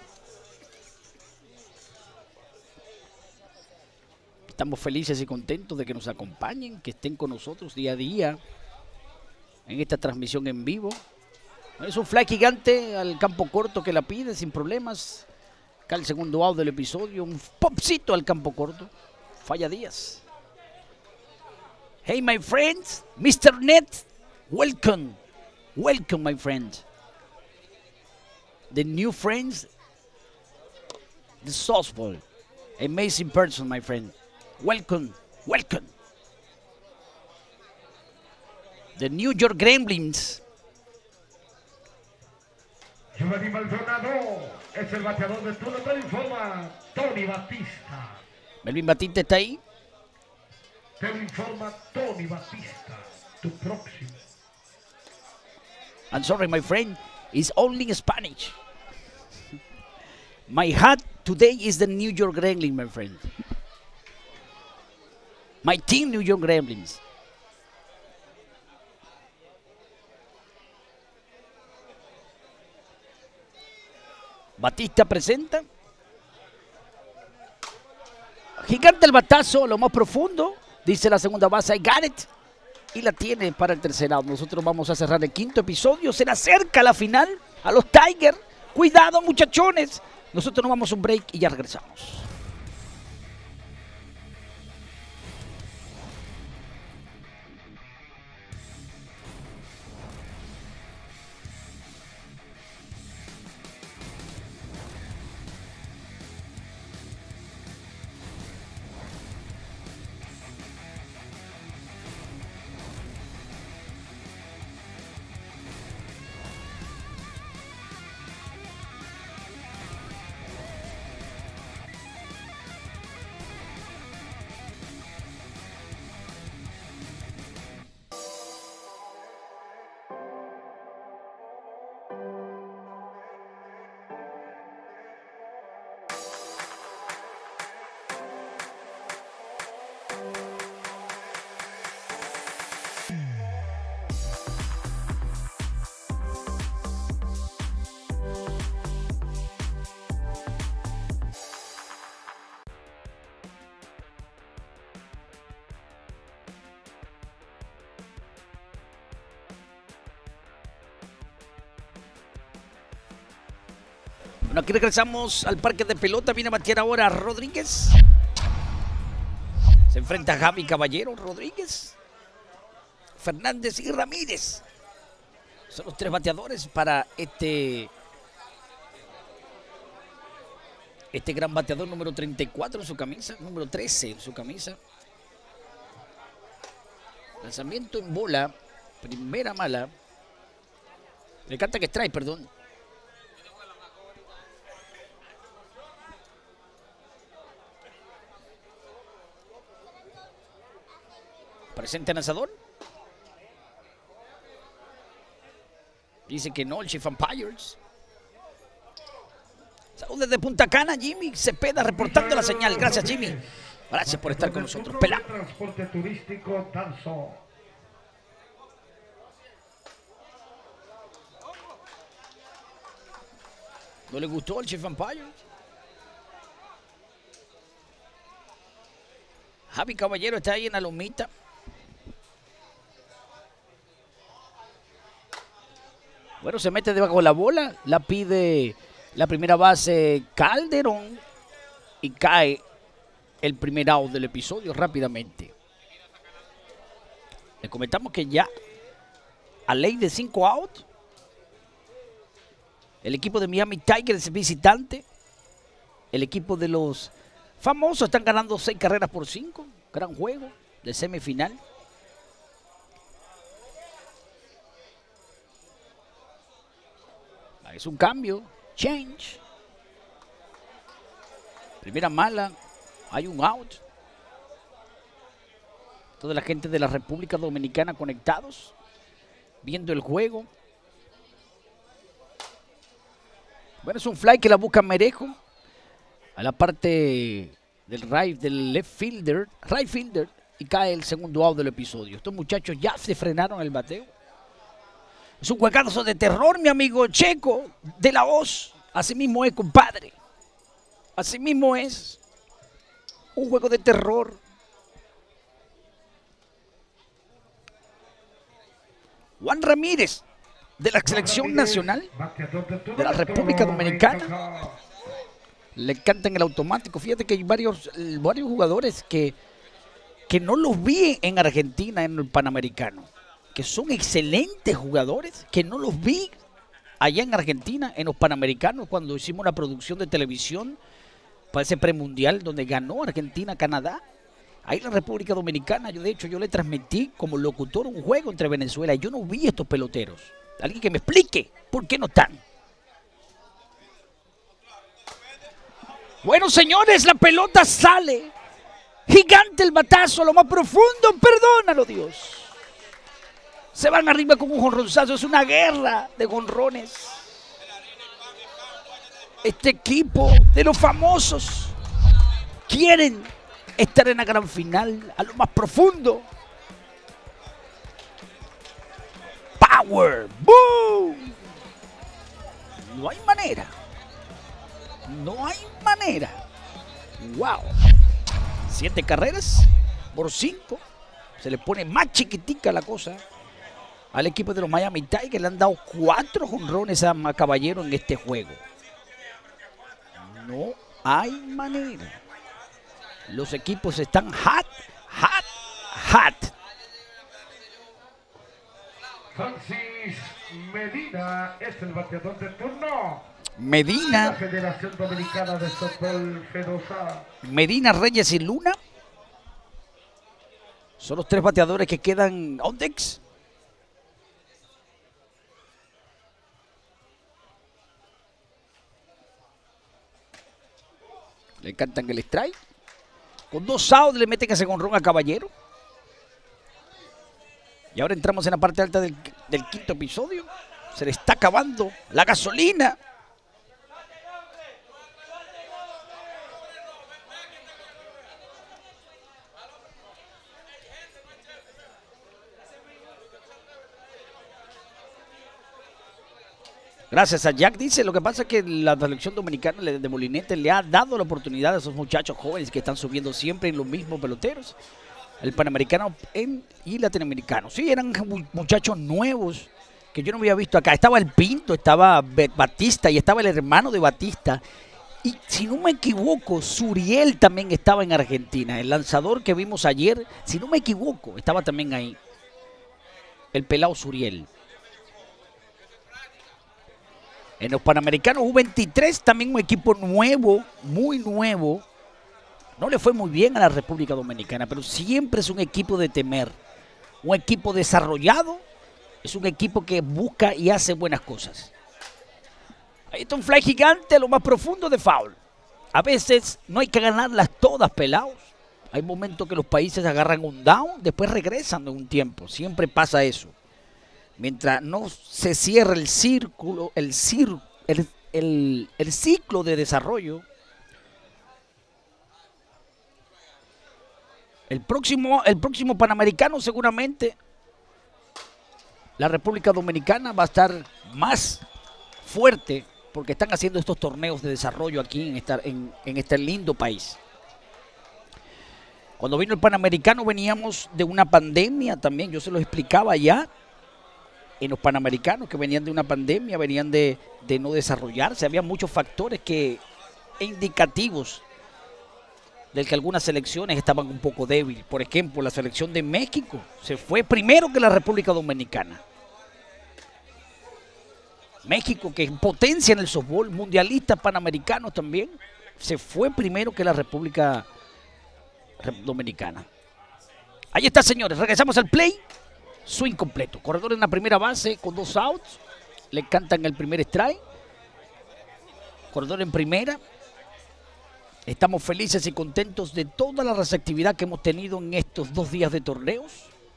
Estamos felices y contentos de que nos acompañen, que estén con nosotros día a día en esta transmisión en vivo. Es un fly gigante al campo corto que la pide sin problemas. Acá el segundo out del episodio, un popcito al campo corto. Falla Díaz. Hey, my friends, mister Net, welcome. Welcome, my friend. The new friends, the softball. Amazing person, my friend. Welcome, welcome. The New York Gremlins. Giovanni Maldonado es el bateador de turno, te informa Tony Batista. Melvin Batista está ahí. Te informa Tony Batista, tu próximo. I'm sorry, my friend. It's only in Spanish. My hat today is the New York Gremlins, my friend. My team, New York Gremlins. Batista presenta. Gigante el batazo, lo más profundo. Dice la segunda base, I got it. Y la tiene para el tercer out. Nosotros vamos a cerrar el quinto episodio. Se le acerca la final a los Tigers. Cuidado, muchachones. Nosotros nos vamos a un break y ya regresamos. Bueno, aquí regresamos al parque de pelota. Viene a batear ahora Rodríguez. Se enfrenta a Javi Caballero, Rodríguez, Fernández y Ramírez. Son los tres bateadores para este, este gran bateador número treinta y cuatro en su camisa, número trece en su camisa. Lanzamiento en bola, primera mala. Le canta que strike, perdón. Presente lanzador. Dice que no, el Chief Vampires. Saludos desde Punta Cana, Jimmy Cepeda reportando la señal. Gracias, Jimmy. Gracias por estar con nosotros. Pelá. Transporte turístico Danzo. ¿No le gustó el Chief Vampires? Javi Caballero está ahí en la lomita. Bueno, se mete debajo de la bola. La pide la primera base Calderón. Y cae el primer out del episodio rápidamente. Le comentamos que ya a ley de cinco outs. El equipo de Miami Tigers visitante. El equipo de los famosos están ganando seis carreras por cinco. Gran juego de semifinal. Es un cambio. Change. Primera mala. Hay un out. Toda la gente de la República Dominicana conectados. Viendo el juego. Bueno, es un fly que la busca Merejo. A la parte del right, del left fielder. Right fielder. Y cae el segundo out del episodio. Estos muchachos ya se frenaron el bateo. Es un juegazo de terror, mi amigo Checo de la Hoz. Así mismo es, compadre. Así mismo es. Un juego de terror. Juan Ramírez, de la selección nacional de la República Dominicana. Le cantan el automático. Fíjate que hay varios, varios jugadores que, que no los vi en Argentina en el Panamericano. Que son excelentes jugadores, que no los vi allá en Argentina, en los Panamericanos, cuando hicimos la producción de televisión para ese premundial donde ganó Argentina, Canadá. Ahí en la República Dominicana, yo de hecho yo le transmití como locutor un juego entre Venezuela y yo no vi estos peloteros. Alguien que me explique por qué no están. Bueno, señores, la pelota sale. Gigante el batazo, a lo más profundo, perdónalo, Dios. Se van arriba con un jonronzazo, es una guerra de jonrones. Este equipo de los famosos quieren estar en la gran final, a lo más profundo. Power, boom. No hay manera. No hay manera. Wow. Siete carreras por cinco. Se le pone más chiquitica la cosa al equipo de los Miami Tigers. Le han dado cuatro jonrones a Caballero en este juego. No hay manera. Los equipos están hot, hot, hot. Francis Medina es el bateador de turno. Medina. La Federación Dominicana de Softball Fedosa. Medina, Reyes y Luna. Son los tres bateadores que quedan on decks. Le cantan el strike. Con dos outs le meten ese jonrón a Caballero. Y ahora entramos en la parte alta del, del quinto episodio. Se le está acabando la gasolina. Gracias a Jack, dice, lo que pasa es que la selección dominicana de Molinete le ha dado la oportunidad a esos muchachos jóvenes que están subiendo siempre en los mismos peloteros. El Panamericano en, y Latinoamericano. Sí, eran muchachos nuevos que yo no había visto acá. Estaba el Pinto, estaba Batista y estaba el hermano de Batista. Y si no me equivoco, Suriel también estaba en Argentina. El lanzador que vimos ayer, si no me equivoco, estaba también ahí. El pelao Suriel. En los Panamericanos U veintitrés también un equipo nuevo, muy nuevo. No le fue muy bien a la República Dominicana, pero siempre es un equipo de temer. Un equipo desarrollado, es un equipo que busca y hace buenas cosas. Ahí está un fly gigante a lo más profundo de foul. A veces no hay que ganarlas todas, pelados. Hay momentos que los países agarran un down, después regresan de un tiempo. Siempre pasa eso. mientras no se cierre el círculo, el, cir, el, el, el ciclo de desarrollo, el próximo, el próximo Panamericano seguramente la República Dominicana va a estar más fuerte porque están haciendo estos torneos de desarrollo aquí en, esta, en, en este lindo país. Cuando vino el Panamericano veníamos de una pandemia también, yo se lo explicaba ya en los Panamericanos que venían de una pandemia, venían de, de no desarrollarse, había muchos factores que indicativos del que algunas selecciones estaban un poco débiles. Por ejemplo, la selección de México se fue primero que la República Dominicana. México, que es potencia en el softball, mundialistas panamericanos también, se fue primero que la República Dominicana. Ahí está, señores, regresamos al play. Swing completo, corredor en la primera base con dos outs, le cantan el primer strike, corredor en primera. Estamos felices y contentos de toda la receptividad que hemos tenido en estos dos días de torneos.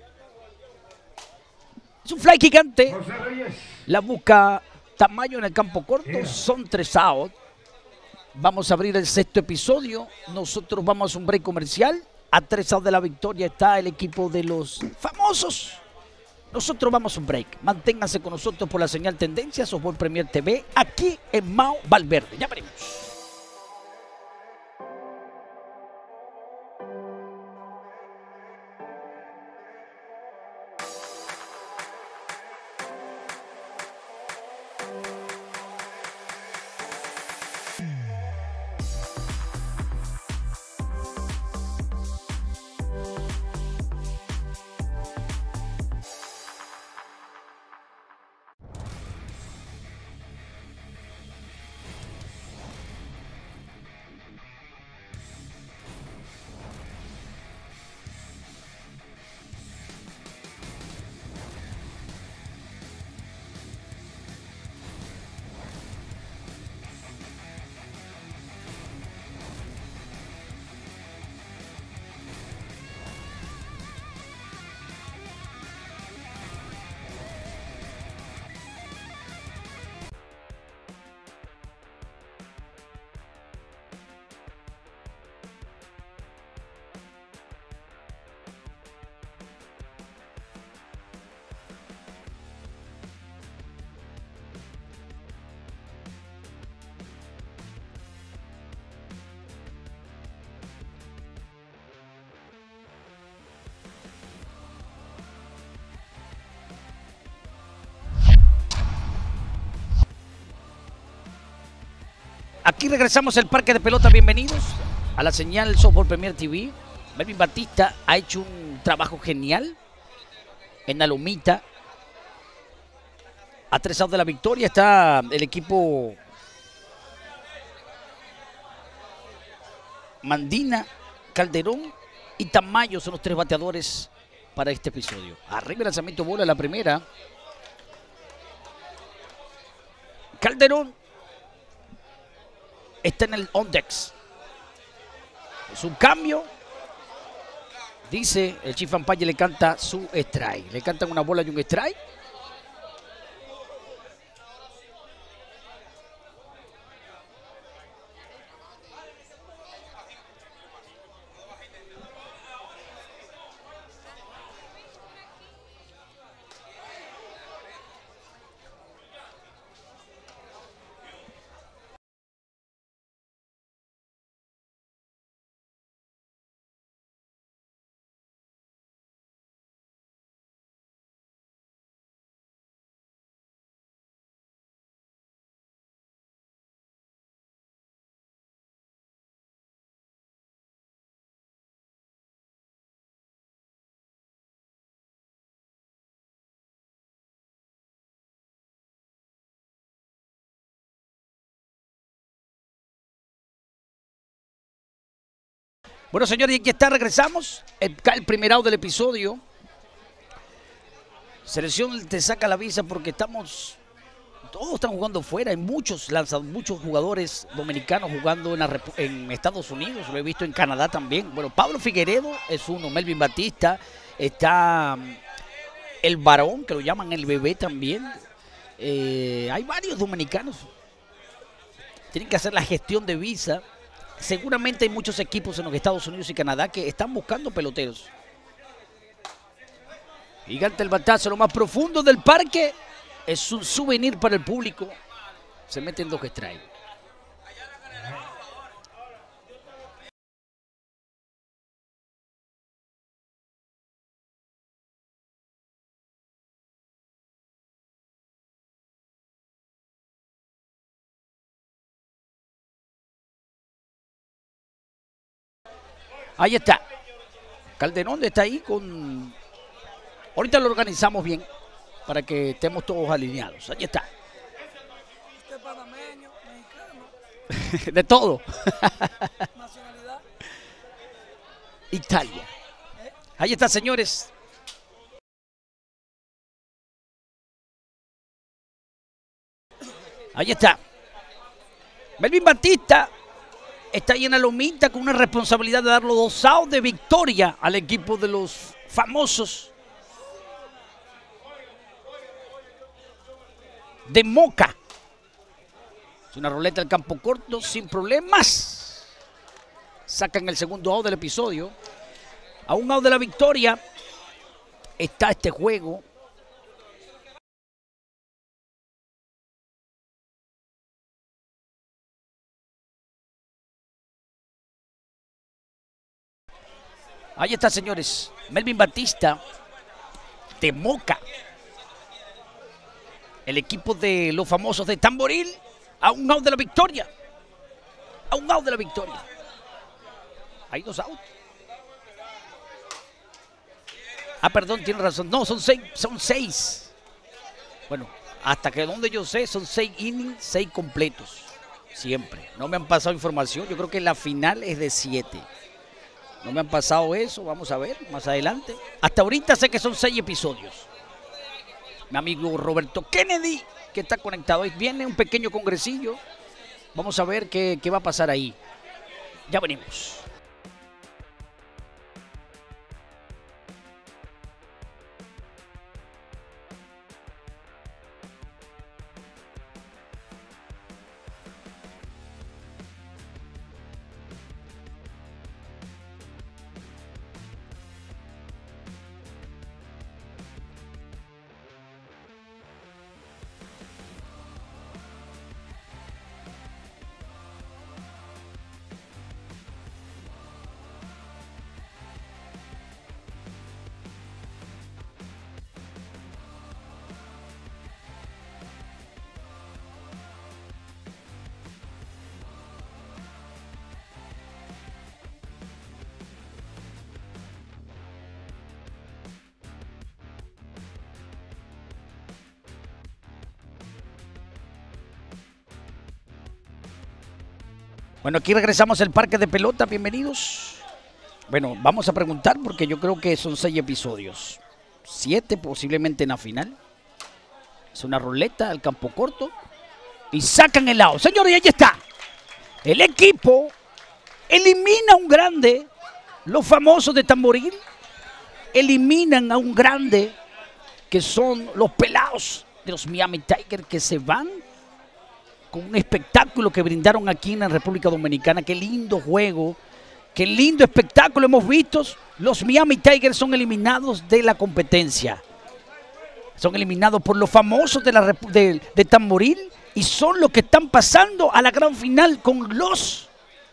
Es un fly gigante, la busca Tamayo en el campo corto, son tres outs. Vamos a abrir el sexto episodio, nosotros vamos a un break comercial. A tres outs de la victoria está el equipo de los famosos. Nosotros vamos a un break. Manténganse con nosotros por la señal Tendencia, Softball Premier T V, aquí en Mao Valverde. Ya veremos. Aquí regresamos al parque de pelota. Bienvenidos a la señal Softball Premier T V. Melvin Batista ha hecho un trabajo genial en la lomita. A tres outs de la victoria está el equipo Mandina, Calderón y Tamayo son los tres bateadores para este episodio. Arriba el lanzamiento bola la primera. Calderón está en el on decks. Es un cambio. Dice el Chief Umpire, le canta su strike. Le cantan una bola y un strike. Bueno, señores, y aquí está, regresamos. El, el primer out del episodio. Selección te saca la visa porque estamos... Todos están jugando fuera. Hay muchos lanzadores, muchos jugadores dominicanos jugando en, la, en Estados Unidos. Lo he visto en Canadá también. Bueno, Pablo Figueredo es uno. Melvin Batista. Está el varón, que lo llaman el bebé también. Eh, hay varios dominicanos. Tienen que hacer la gestión de visa. Seguramente hay muchos equipos en los Estados Unidos y Canadá que están buscando peloteros. Gigante el batazo, lo más profundo del parque. Es un souvenir para el público. Se meten dos strikes. Ahí está. Calderón está ahí con... Ahorita lo organizamos bien para que estemos todos alineados. Ahí está. ¿Usted panameño, mexicano? De todo. ¿Nacionalidad? Italia. Ahí está, señores. Ahí está. Melvin Batista está ahí en la lomita con una responsabilidad de dar los dos outs de victoria al equipo de los famosos de Moca. Es una roleta del campo corto sin problemas. Sacan el segundo out del episodio. A un out de la victoria está este juego. Ahí está, señores. Melvin Batista de Moca. El equipo de los famosos de Tamboril. A un out de la victoria. A un out de la victoria. Hay dos outs. Ah, perdón, tiene razón. No, son seis. Son seis. Bueno, hasta que donde yo sé, son seis innings, seis completos. Siempre. No me han pasado información. Yo creo que la final es de siete. No me han pasado eso. Vamos a ver más adelante. Hasta ahorita sé que son seis episodios. Mi amigo Roberto Kennedy, que está conectado. Ahí viene un pequeño congresillo. Vamos a ver qué, qué va a pasar ahí. Ya venimos. Bueno, aquí regresamos al parque de pelota, bienvenidos. Bueno, vamos a preguntar porque yo creo que son seis episodios. Siete posiblemente en la final. Es una ruleta al campo corto. Y sacan el out. Señores, y ahí está. El equipo elimina a un grande. Los famosos de Tamboril eliminan a un grande que son los pelados de los Miami Tigers que se van con un espectáculo que brindaron aquí en la República Dominicana. Qué lindo juego, qué lindo espectáculo hemos visto. Los Miami Tigers son eliminados de la competencia. Son eliminados por los famosos de, la, de, de Tamboril y son los que están pasando a la gran final con los,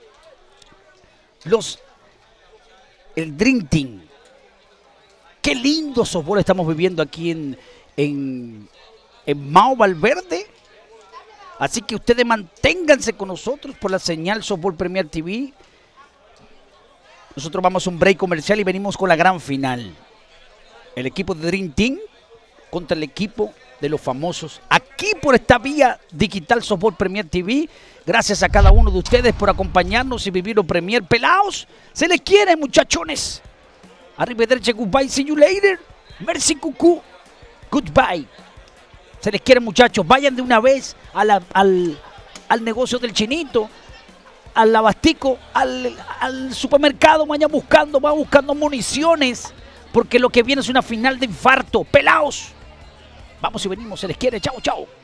los, el Dream Team. Qué lindo softball estamos viviendo aquí en, en, en Mao Valverde. Así que ustedes manténganse con nosotros por la señal Softball Premier T V. Nosotros vamos a un break comercial y venimos con la gran final. El equipo de Dream Team contra el equipo de los famosos. Aquí por esta vía digital Softball Premier T V. Gracias a cada uno de ustedes por acompañarnos y vivir los Premier. Pelados, se les quiere, muchachones. Arrivederci, goodbye, see you later. Merci, cucú, goodbye. Se les quiere, muchachos. Vayan de una vez a la, al, al negocio del chinito, al abastico, al, al supermercado. Vayan buscando, van buscando municiones porque lo que viene es una final de infarto. ¡Pelaos! Vamos y venimos, se les quiere. Chao, chao.